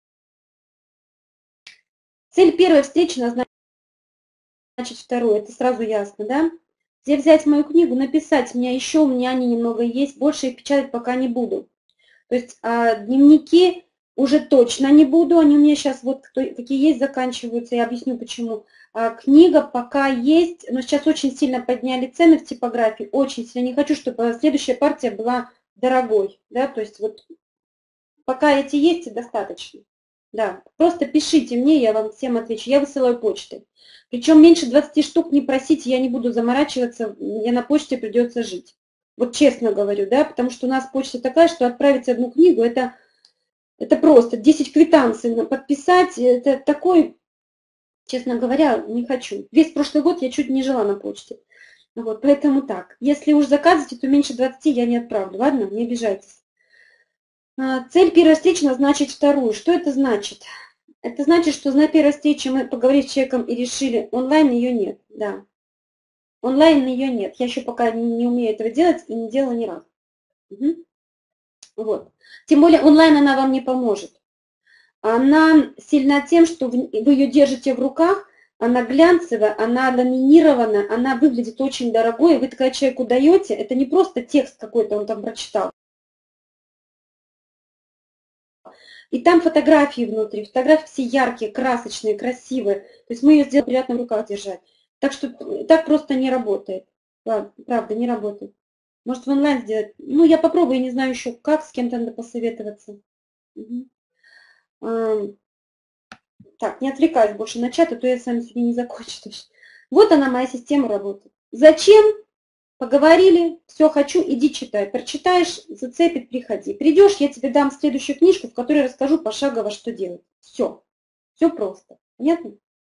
Цель первой встречи назначить вторую, это сразу ясно, да? Где взять мою книгу, написать, у меня они немного есть, больше их печатать пока не буду. То есть дневники уже точно не буду, они у меня сейчас вот какие есть заканчиваются, я объясню почему. Книга пока есть, но сейчас очень сильно подняли цены в типографии, очень сильно. Не хочу, чтобы следующая партия была дорогой, да, то есть вот пока эти есть и достаточно. Да, просто пишите мне, я вам всем отвечу. Я высылаю почтой. Причем меньше 20 штук не просите, я не буду заморачиваться, мне на почте придется жить. Вот честно говорю, да, потому что у нас почта такая, что отправить одну книгу, это просто 10 квитанций подписать, это такой, честно говоря, не хочу. Весь прошлый год я чуть не жила на почте. Вот, поэтому так. Если уж заказываете, то меньше 20 я не отправлю, ладно? Не обижайтесь. Цель первой встречи назначить вторую. Что это значит? Это значит, что на первой встрече мы поговорили с человеком и решили, онлайн ее нет. Да, онлайн ее нет. Я еще пока не умею этого делать и не делала ни разу. Угу. Вот. Тем более онлайн она вам не поможет. Она сильна тем, что вы ее держите в руках, она глянцевая, она ламинированная, она выглядит очень дорогой, и вы когда человеку даете, это не просто текст какой-то, он там прочитал. И там фотографии внутри, фотографии все яркие, красочные, красивые. То есть мы ее сделали приятно в руках держать. Так что так просто не работает. Ладно, правда, не работает. Может в онлайн сделать? Ну, я попробую, я не знаю еще как, с кем-то надо посоветоваться. Угу. Так, не отвлекаюсь больше на чат, а то я с вами сегодня не закончу. Вот она, моя система работы. Зачем? Поговорили, все, хочу, иди читай. Прочитаешь, зацепит, приходи. Придешь, я тебе дам следующую книжку, в которой расскажу пошагово, что делать. Все. Все просто. Понятно?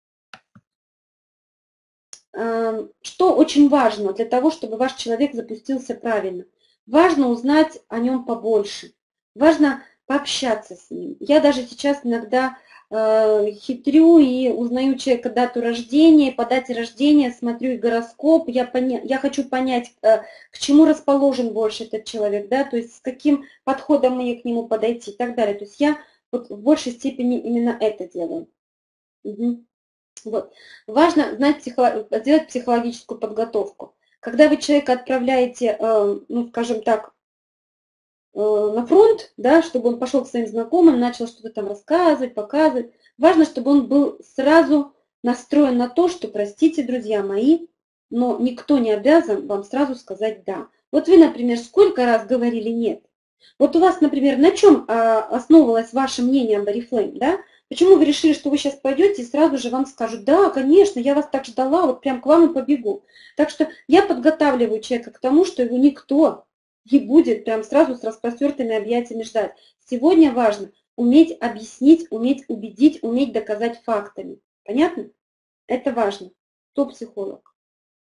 Что очень важно для того, чтобы ваш человек запустился правильно? Важно узнать о нем побольше. Важно пообщаться с ним. Я даже сейчас иногда хитрю и узнаю человека дату рождения, по дате рождения смотрю и гороскоп, я хочу понять, к чему расположен больше этот человек, да, то есть с каким подходом мне к нему подойти и так далее. То есть я вот в большей степени именно это делаю. Угу. Вот. Важно знать сделать психологическую подготовку. Когда вы человека отправляете, ну, скажем так, на фронт, да, чтобы он пошел к своим знакомым, начал что-то там рассказывать, показывать. Важно, чтобы он был сразу настроен на то, что, простите, друзья мои, но никто не обязан вам сразу сказать «да». Вот вы, например, сколько раз говорили «нет»? Вот у вас, например, на чем основывалось ваше мнение об Oriflame, да? Почему вы решили, что вы сейчас пойдете и сразу же вам скажут: да, конечно, я вас так ждала, вот прям к вам и побегу. Так что я подготавливаю человека к тому, что его никто не будет прям сразу с распростертыми объятиями ждать. Сегодня важно уметь объяснить, уметь убедить, уметь доказать фактами. Понятно? Это важно. Кто психолог?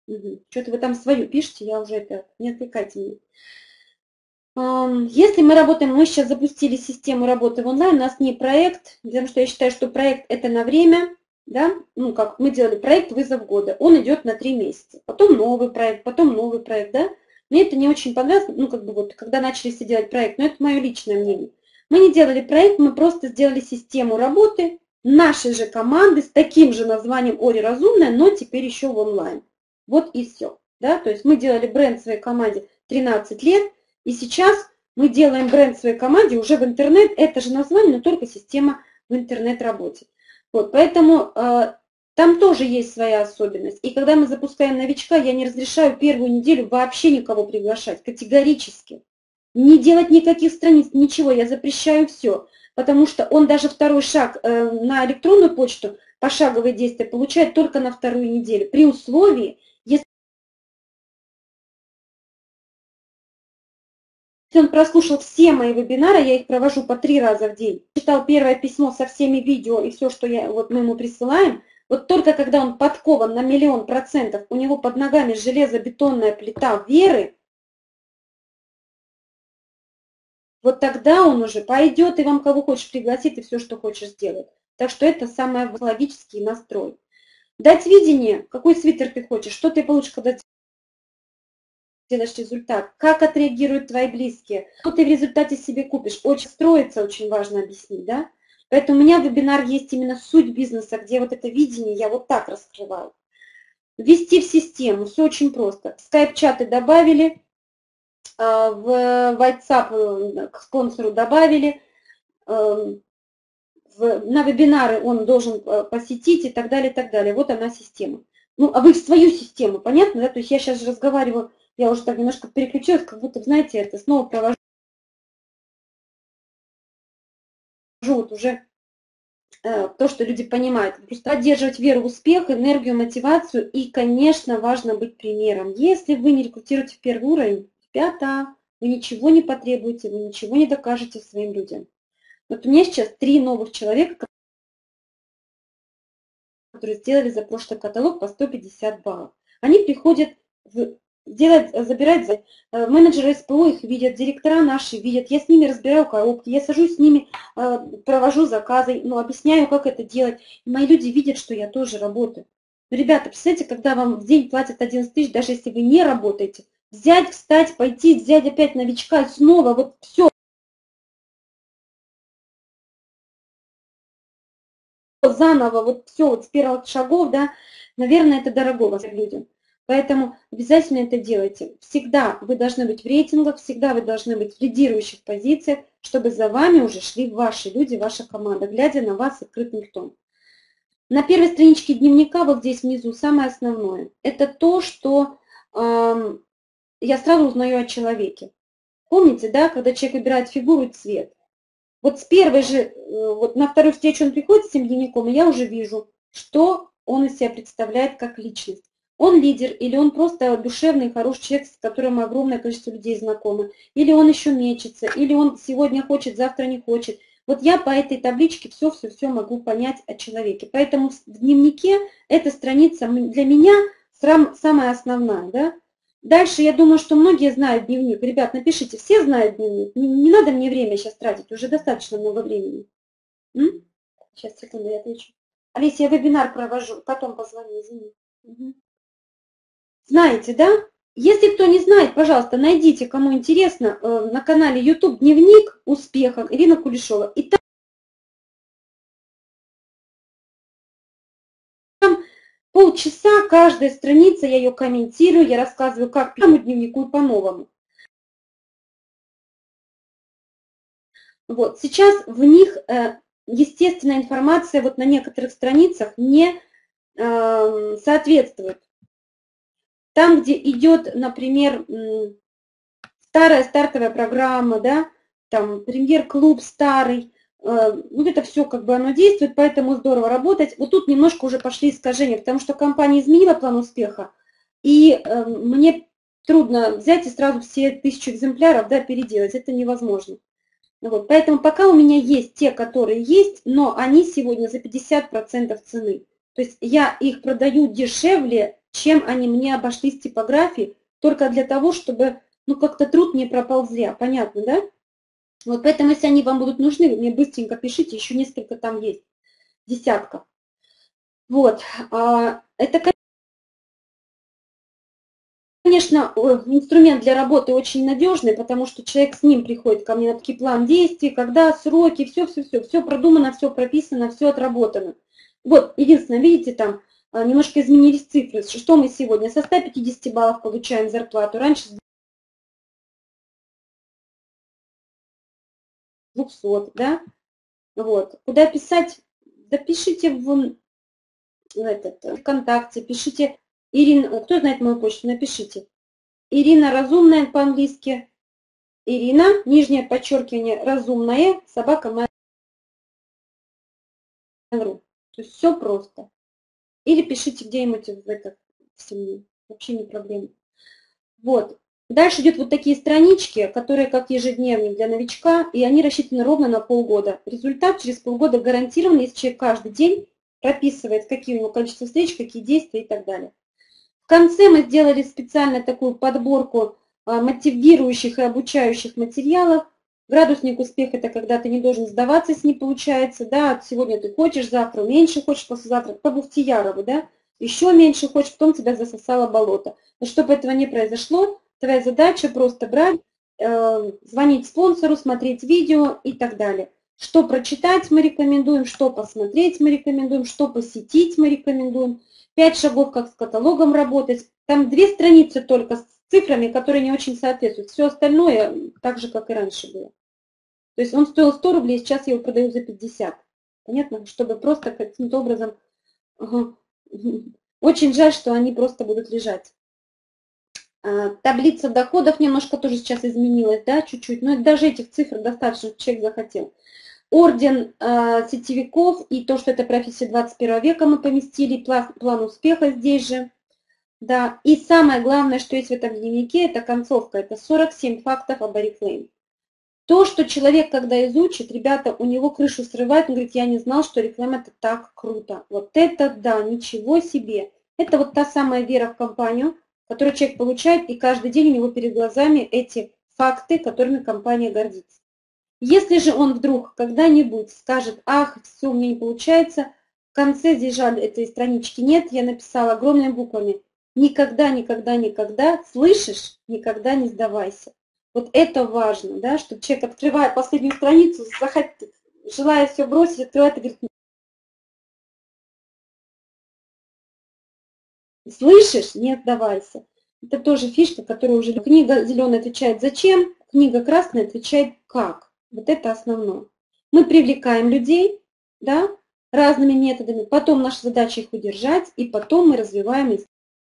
Угу. Что-то вы там свою пишете, я уже это, не отвлекайте меня. Если мы работаем, мы сейчас запустили систему работы в онлайн, у нас не проект, потому что я считаю, что проект это на время, да, ну как мы делали проект «Вызов года», он идет на 3 месяца, потом новый проект, да. Мне это не очень понравилось, ну как бы вот, когда начали все делать проект, но это мое личное мнение. Мы не делали проект, мы просто сделали систему работы нашей же команды с таким же названием «Ори Разумная», но теперь еще в онлайн. Вот и все, да, то есть мы делали бренд своей команде 13 лет, и сейчас мы делаем бренд своей команде уже в интернет, это же название, но только система в интернет-работе. Вот, поэтому там тоже есть своя особенность. И когда мы запускаем новичка, я не разрешаю первую неделю вообще никого приглашать, категорически. Не делать никаких страниц, ничего, я запрещаю все. Потому что он даже второй шаг на электронную почту, пошаговые действия, получает только на вторую неделю. При условии, если он прослушал все мои вебинары, я их провожу по 3 раза в день, читал первое письмо со всеми видео и все, что вот мы ему присылаем, вот только когда он подкован на 1000000%, у него под ногами железобетонная плита веры, вот тогда он уже пойдет и вам кого хочешь пригласит, и все, что хочешь сделать. Так что это самый логический настрой. Дать видение, какой свитер ты хочешь, что ты получишь, когда делаешь результат, как отреагируют твои близкие, что ты в результате себе купишь. Очень строится, очень важно объяснить, да? Поэтому у меня вебинар есть именно суть бизнеса, где вот это видение я вот так раскрываю. Ввести в систему, все очень просто. Скайп-чаты добавили, в WhatsApp к спонсору добавили, на вебинары он должен посетить и так далее, и так далее. Вот она система. Ну, а вы в свою систему, понятно, да? То есть я сейчас же разговариваю, я уже так немножко переключилась, как будто, знаете, это снова провожу вот уже то, что люди понимают. Просто поддерживать веру в успех, энергию, мотивацию. И, конечно, важно быть примером. Если вы не рекрутируете в первый уровень, ребята, вы ничего не потребуете, вы ничего не докажете своим людям. Вот у меня сейчас 3 новых человека, которые сделали за прошлый каталог по 150 баллов. Они приходят забирать менеджеры СПО, их видят, директора наши видят, я с ними разбираю коробки, я сажусь с ними, провожу заказы, объясняю, как это делать. И мои люди видят, что я тоже работаю. Но, ребята, представляете, когда вам в день платят 11 тысяч, даже если вы не работаете, взять, встать, пойти, взять опять новичка, снова, вот все, заново, вот все, вот с первых шагов, да, наверное, это дорого людям. Поэтому обязательно это делайте. Всегда вы должны быть в рейтингах, всегда вы должны быть в лидирующих позициях, чтобы за вами уже шли ваши люди, ваша команда, глядя на вас открытым ртом. На первой страничке дневника, вот здесь внизу, самое основное, это то, что я сразу узнаю о человеке. Помните, да, когда человек выбирает фигуру и цвет? Вот с первой же, вот на вторую встречу он приходит с этим дневником, и я уже вижу, что он из себя представляет как личность. Он лидер, или он просто душевный, хороший человек, с которым огромное количество людей знакомы, или он еще мечется, или он сегодня хочет, завтра не хочет. Вот я по этой табличке все-все-все могу понять о человеке. Поэтому в дневнике эта страница для меня самая основная, да? Дальше, я думаю, что многие знают дневник. Ребят, напишите, все знают дневник. Не надо мне время сейчас тратить, уже достаточно много времени. Сейчас, секунду, я отвечу. Олеся, я вебинар провожу, потом позвоню, извини. Угу. Знаете, да? Если кто не знает, пожалуйста, найдите, кому интересно, на канале YouTube «Дневник успеха» Ирина Кулешова. И там полчаса каждая страница, я ее комментирую, я рассказываю, как по дневнику и по-новому. Вот, сейчас в них, естественно, информация вот на некоторых страницах не соответствует. Там, где идет, например, старая стартовая программа, да, там премьер-клуб старый, вот это все как бы оно действует, поэтому здорово работать. Вот тут немножко уже пошли искажения, потому что компания изменила план успеха, и мне трудно взять и сразу все 1000 экземпляров, да, переделать, это невозможно. Вот, поэтому пока у меня есть те, которые есть, но они сегодня за 50% цены. То есть я их продаю дешевле, чем они мне обошлись в типографии, только для того, чтобы, ну, как-то труд не пропал зря. Понятно, да? Вот поэтому, если они вам будут нужны, вы мне быстренько пишите, еще несколько там есть, десятков. Вот, это, конечно, инструмент для работы очень надежный, потому что человек с ним приходит ко мне на такой план действий, когда сроки, все продумано, все прописано, все отработано. Вот, единственное, видите, там немножко изменились цифры. Что мы сегодня? Со 150 баллов получаем зарплату, раньше с 200, да? Вот. Куда писать? Да пишите в ВКонтакте, пишите Ирина, кто знает мою почту, напишите. Ирина Разумная по-английски. Ирина, нижнее подчеркивание, разумная, собака mail.ru. То есть все просто. Или пишите где-нибудь в семью. Вообще не проблема. Вот. Дальше идут вот такие странички, которые как ежедневник для новичка, и они рассчитаны ровно на полгода. Результат через полгода гарантирован, если человек каждый день прописывает, какие у него количество встреч, какие действия и так далее. В конце мы сделали специально такую подборку мотивирующих и обучающих материалов. Градусник успеха – это когда ты не должен сдаваться, если не получается. Да, сегодня ты хочешь, завтра меньше хочешь, послезавтра по Бухтиярову, да, еще меньше хочешь, потом тебя засосало болото. Но чтобы этого не произошло, твоя задача просто брать, звонить спонсору, смотреть видео и так далее. Что прочитать мы рекомендуем, что посмотреть мы рекомендуем, что посетить мы рекомендуем. 5 шагов, как с каталогом работать. Там 2 страницы только с цифрами, которые не очень соответствуют. Все остальное так же, как и раньше было. То есть он стоил 100 рублей, сейчас я его продаю за 50. Понятно? Чтобы просто каким-то образом... Очень жаль, что они просто будут лежать. Таблица доходов немножко тоже сейчас изменилась, да, чуть-чуть. Но даже этих цифр достаточно, человек захотел. Орден сетевиков и то, что это профессия 21 века мы поместили, план успеха здесь же. Да, и самое главное, что есть в этом дневнике, это концовка, это 47 фактов об Oriflame. То, что человек, когда изучит, ребята, у него крышу срывает, он говорит, я не знал, что Oriflame это так круто. Вот это да, ничего себе. Это вот та самая вера в компанию, которую человек получает, и каждый день у него перед глазами эти факты, которыми компания гордится. Если же он вдруг когда-нибудь скажет, ах, все, у меня не получается, в конце здесь жаль, этой странички нет, я написала огромными буквами, никогда, никогда, никогда, слышишь, никогда не сдавайся. Вот это важно, да, что человек, открывая последнюю страницу, желая все бросить, открывает и говорит, слышишь, не сдавайся. Это тоже фишка, которая уже... Книга зеленая отвечает «Зачем?», книга красная отвечает «Как?». Вот это основное. Мы привлекаем людей, да, разными методами, потом наша задача их удержать, и потом мы развиваем из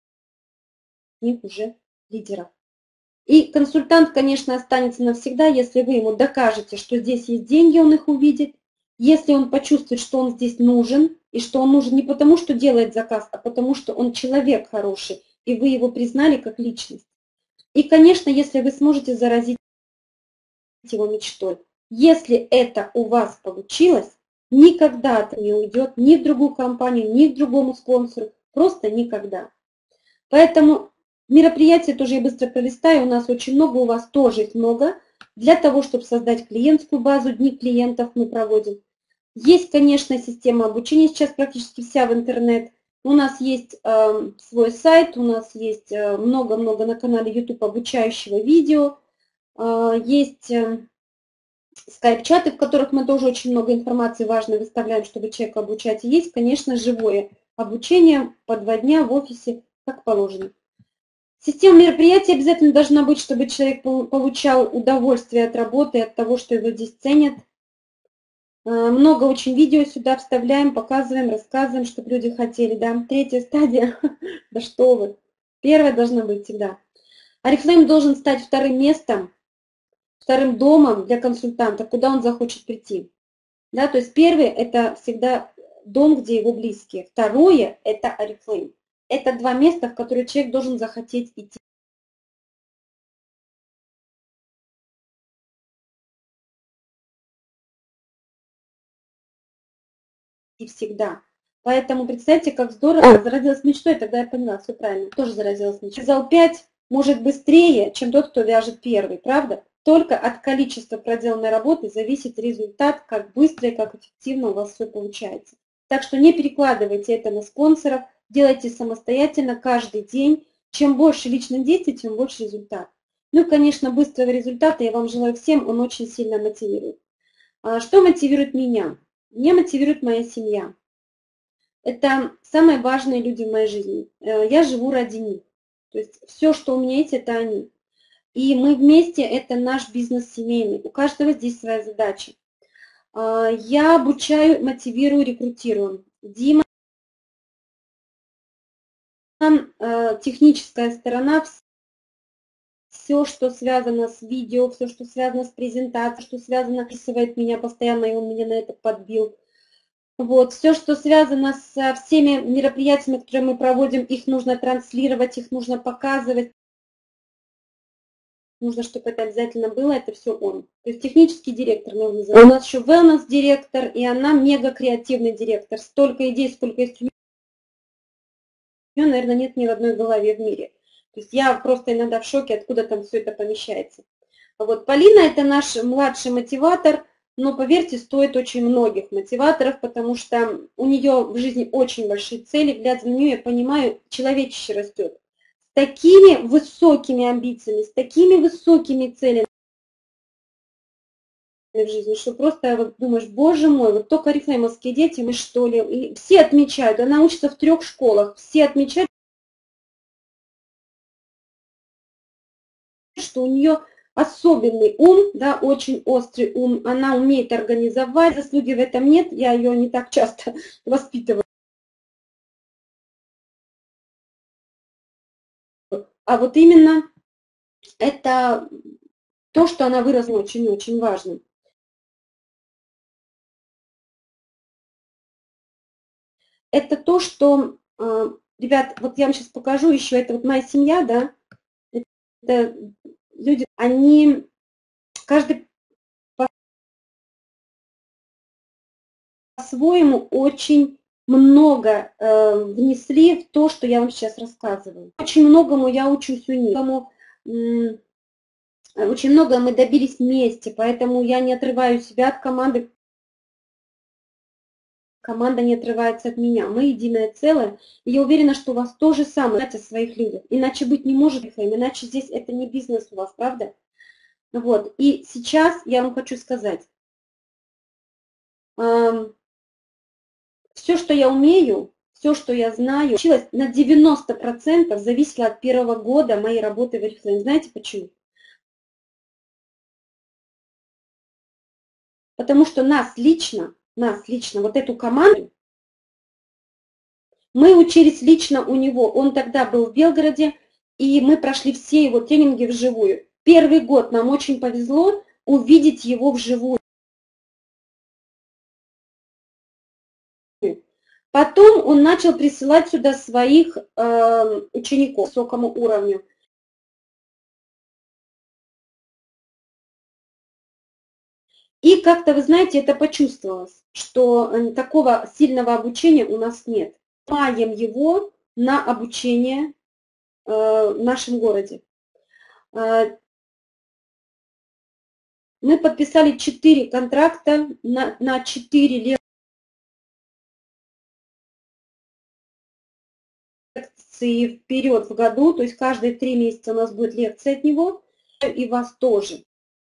них уже лидеров. И консультант, конечно, останется навсегда, если вы ему докажете, что здесь есть деньги, он их увидит, если он почувствует, что он здесь нужен, и что он нужен не потому, что делает заказ, а потому, что он человек хороший, и вы его признали как личность. И, конечно, если вы сможете заразить его мечтой. Если это у вас получилось, никогда это не уйдет ни в другую компанию, ни к другому спонсору, просто никогда. Поэтому мероприятия тоже я быстро пролистаю, у нас очень много, у вас тоже их много. Для того, чтобы создать клиентскую базу, дни клиентов мы проводим. Есть, конечно, система обучения сейчас практически вся в интернет. У нас есть свой сайт, у нас есть много-много на канале YouTube обучающего видео. Есть скайп-чаты, в которых мы тоже очень много информации важной выставляем, чтобы человека обучать. И есть, конечно, живое обучение по 2 дня в офисе, как положено. Система мероприятий обязательно должна быть, чтобы человек получал удовольствие от работы, от того, что его здесь ценят. Много очень видео сюда вставляем, показываем, рассказываем, чтобы люди хотели. Да? 3-я стадия, да что вы. 1-я должна быть всегда. Oriflame должен стать 2-м местом, 2-м домом для консультанта, куда он захочет прийти. Да? То есть 1-й – это всегда дом, где его близкие. 2-е – это Oriflame. Это 2 места, в которые человек должен захотеть идти. И всегда. Поэтому представьте, как здорово. Заразилась мечтой, тогда я поняла, все правильно. Тоже заразилась мечтой. Зал 5 может быстрее, чем тот, кто вяжет первый, правда? Только от количества проделанной работы зависит результат, как быстро и как эффективно у вас все получается. Так что не перекладывайте это на спонсоров, делайте самостоятельно каждый день. Чем больше личных действий, тем больше результат. Ну и, конечно, быстрого результата я вам желаю всем, он очень сильно мотивирует. Что мотивирует меня? Меня мотивирует моя семья. Это самые важные люди в моей жизни. Я живу ради них. То есть все, что у меня есть, это они. И мы вместе, это наш бизнес семейный. У каждого здесь своя задача. Я обучаю, мотивирую, рекрутирую. Дима, техническая сторона, все, что связано с видео, все, что связано с презентацией, что связано, описывает меня постоянно, и он меня на это подбил. Вот, все, что связано со всеми мероприятиями, которые мы проводим, их нужно транслировать, их нужно показывать. Нужно, чтобы это обязательно было, это все он. То есть технический директор, мы его называем. У нас еще wellness-директор, и она мега-креативный директор. Столько идей, сколько есть у нее, наверное, нет ни в одной голове в мире. То есть я просто иногда в шоке, откуда там все это помещается. Вот Полина – это наш младший мотиватор, но, поверьте, стоит очень многих мотиваторов, потому что у нее в жизни очень большие цели. Глядя на нее, я понимаю, человечище растет. С такими высокими амбициями, с такими высокими целями в жизни, что просто вот думаешь, боже мой, вот только орифлеймовские дети, мы что ли, и все отмечают, она учится в 3 школах, все отмечают, что у нее особенный ум, да, очень острый ум, она умеет организовать, заслуги в этом нет, я ее не так часто воспитываю. А вот именно это то, что она выросла очень-очень важно. Это то, что, ребят, вот я вам сейчас покажу еще, это вот моя семья, да, это люди, они, каждый по-своему очень много внесли в то, что я вам сейчас рассказываю. Очень многому я учусь у них, очень много мы добились вместе, поэтому я не отрываю себя от команды, команда не отрывается от меня. Мы единое целое, и я уверена, что у вас то же самое, о своих людях. Иначе быть не может, иначе здесь это не бизнес у вас, правда? Вот, и сейчас я вам хочу сказать, все, что я умею, все, что я знаю, училась на 90% зависело от первого года моей работы в Oriflame. Знаете почему? Потому что нас лично, вот эту команду, мы учились лично у него. Он тогда был в Белгороде, и мы прошли все его тренинги вживую. Первый год нам очень повезло увидеть его вживую. Потом он начал присылать сюда своих учеников к высокому уровню. И как-то, вы знаете, это почувствовалось, что такого сильного обучения у нас нет. Маем его на обучение в нашем городе. Мы подписали 4 контракта на 4 лекции вперед в году, то есть каждые 3 месяца у нас будет лекция от него, и вас тоже.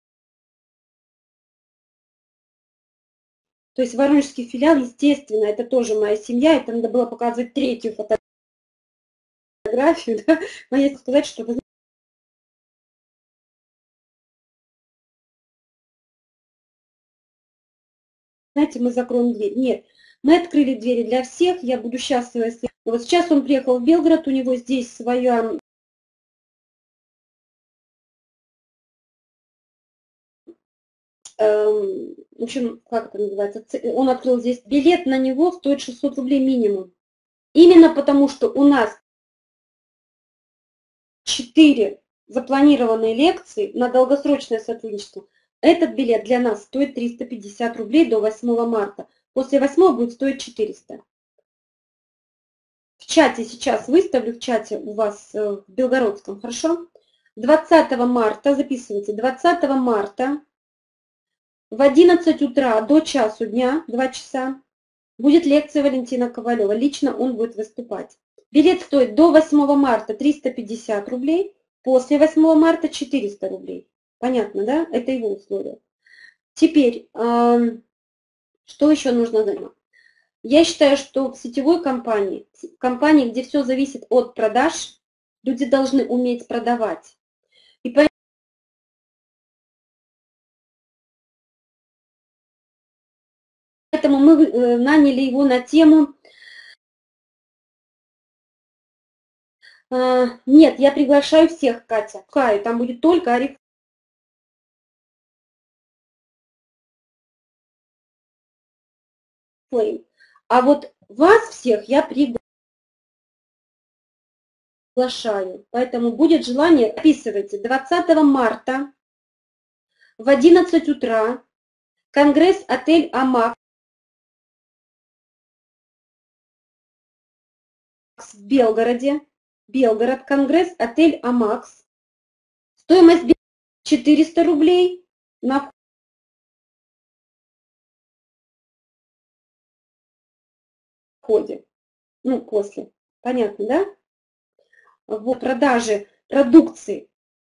То есть воронежский филиал, естественно, это тоже моя семья, это надо было показывать 3-ю фотографию, да? Но если сказать, что вы знаете, мы закроем дверь. Нет, мы открыли двери для всех, я буду счастлива, если... Вот сейчас он приехал в Белгород, у него здесь своя... в общем, как это называется, он открыл здесь билет, на него стоит 600 рублей минимум. Именно потому, что у нас 4 запланированные лекции на долгосрочное сотрудничество. Этот билет для нас стоит 350 рублей до 8 марта. После 8 будет стоить 400. чате сейчас выставлю, в чате у вас в Белгородском, хорошо? 20 марта, записывайте, 20 марта в 11 утра до часу дня, 2 часа, будет лекция Валентина Ковалева. Лично он будет выступать. Билет стоит до 8 марта 350 рублей, после 8 марта 400 рублей. Понятно, да? Это его условия. Теперь, что еще нужно знать? Я считаю, что в сетевой компании, где все зависит от продаж, люди должны уметь продавать. И поэтому мы наняли его на тему... Нет, я приглашаю всех, Катя. Там будет только Oriflame. А вот вас всех я приглашаю. Поэтому будет желание, записывайте. 20 марта в 11 утра конгресс отель Амакс в Белгороде. Белгород, конгресс отель Амакс. Стоимость 400 рублей на входе. Ну, после. Понятно, да? В продаже продукции.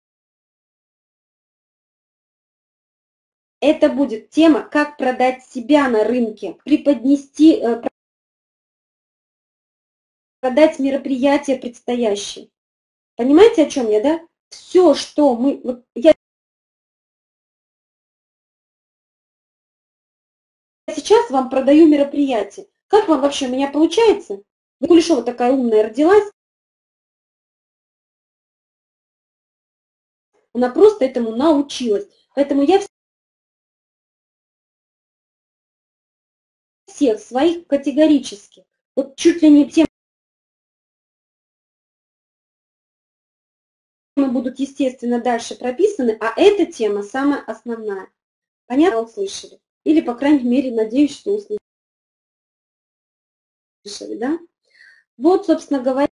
Это будет тема, как продать себя на рынке, преподнести, продать мероприятие предстоящее. Понимаете, о чем я, да? Все, что мы... Вот я сейчас вам продаю мероприятие. Как вам вообще у меня получается? Кулешова такая умная родилась. Она просто этому научилась. Поэтому я всех своих категорически, вот чуть ли не темы будут, естественно, дальше прописаны, а эта тема самая основная. Понятно, услышали? Или, по крайней мере, надеюсь, что услышали, да? Вот, собственно говоря,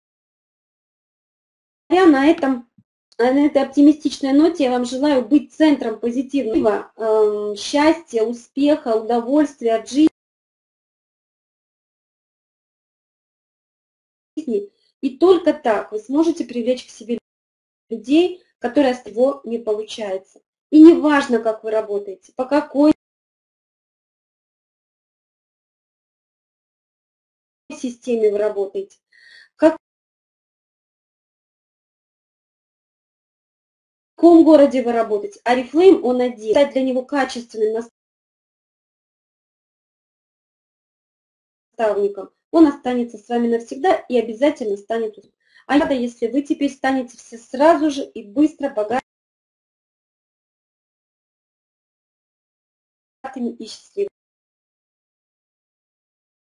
на этой оптимистичной ноте я вам желаю быть центром позитивного счастья, успеха, удовольствия от жизни. И только так вы сможете привлечь к себе людей, которые с него не получается. И не важно, как вы работаете, по какой системе вы работаете, в каком городе вы работаете. Oriflame, он один. Стать для него качественным наставником, он останется с вами навсегда и обязательно станет. А я рада, если вы теперь станете все сразу же и быстро богатыми и счастливыми.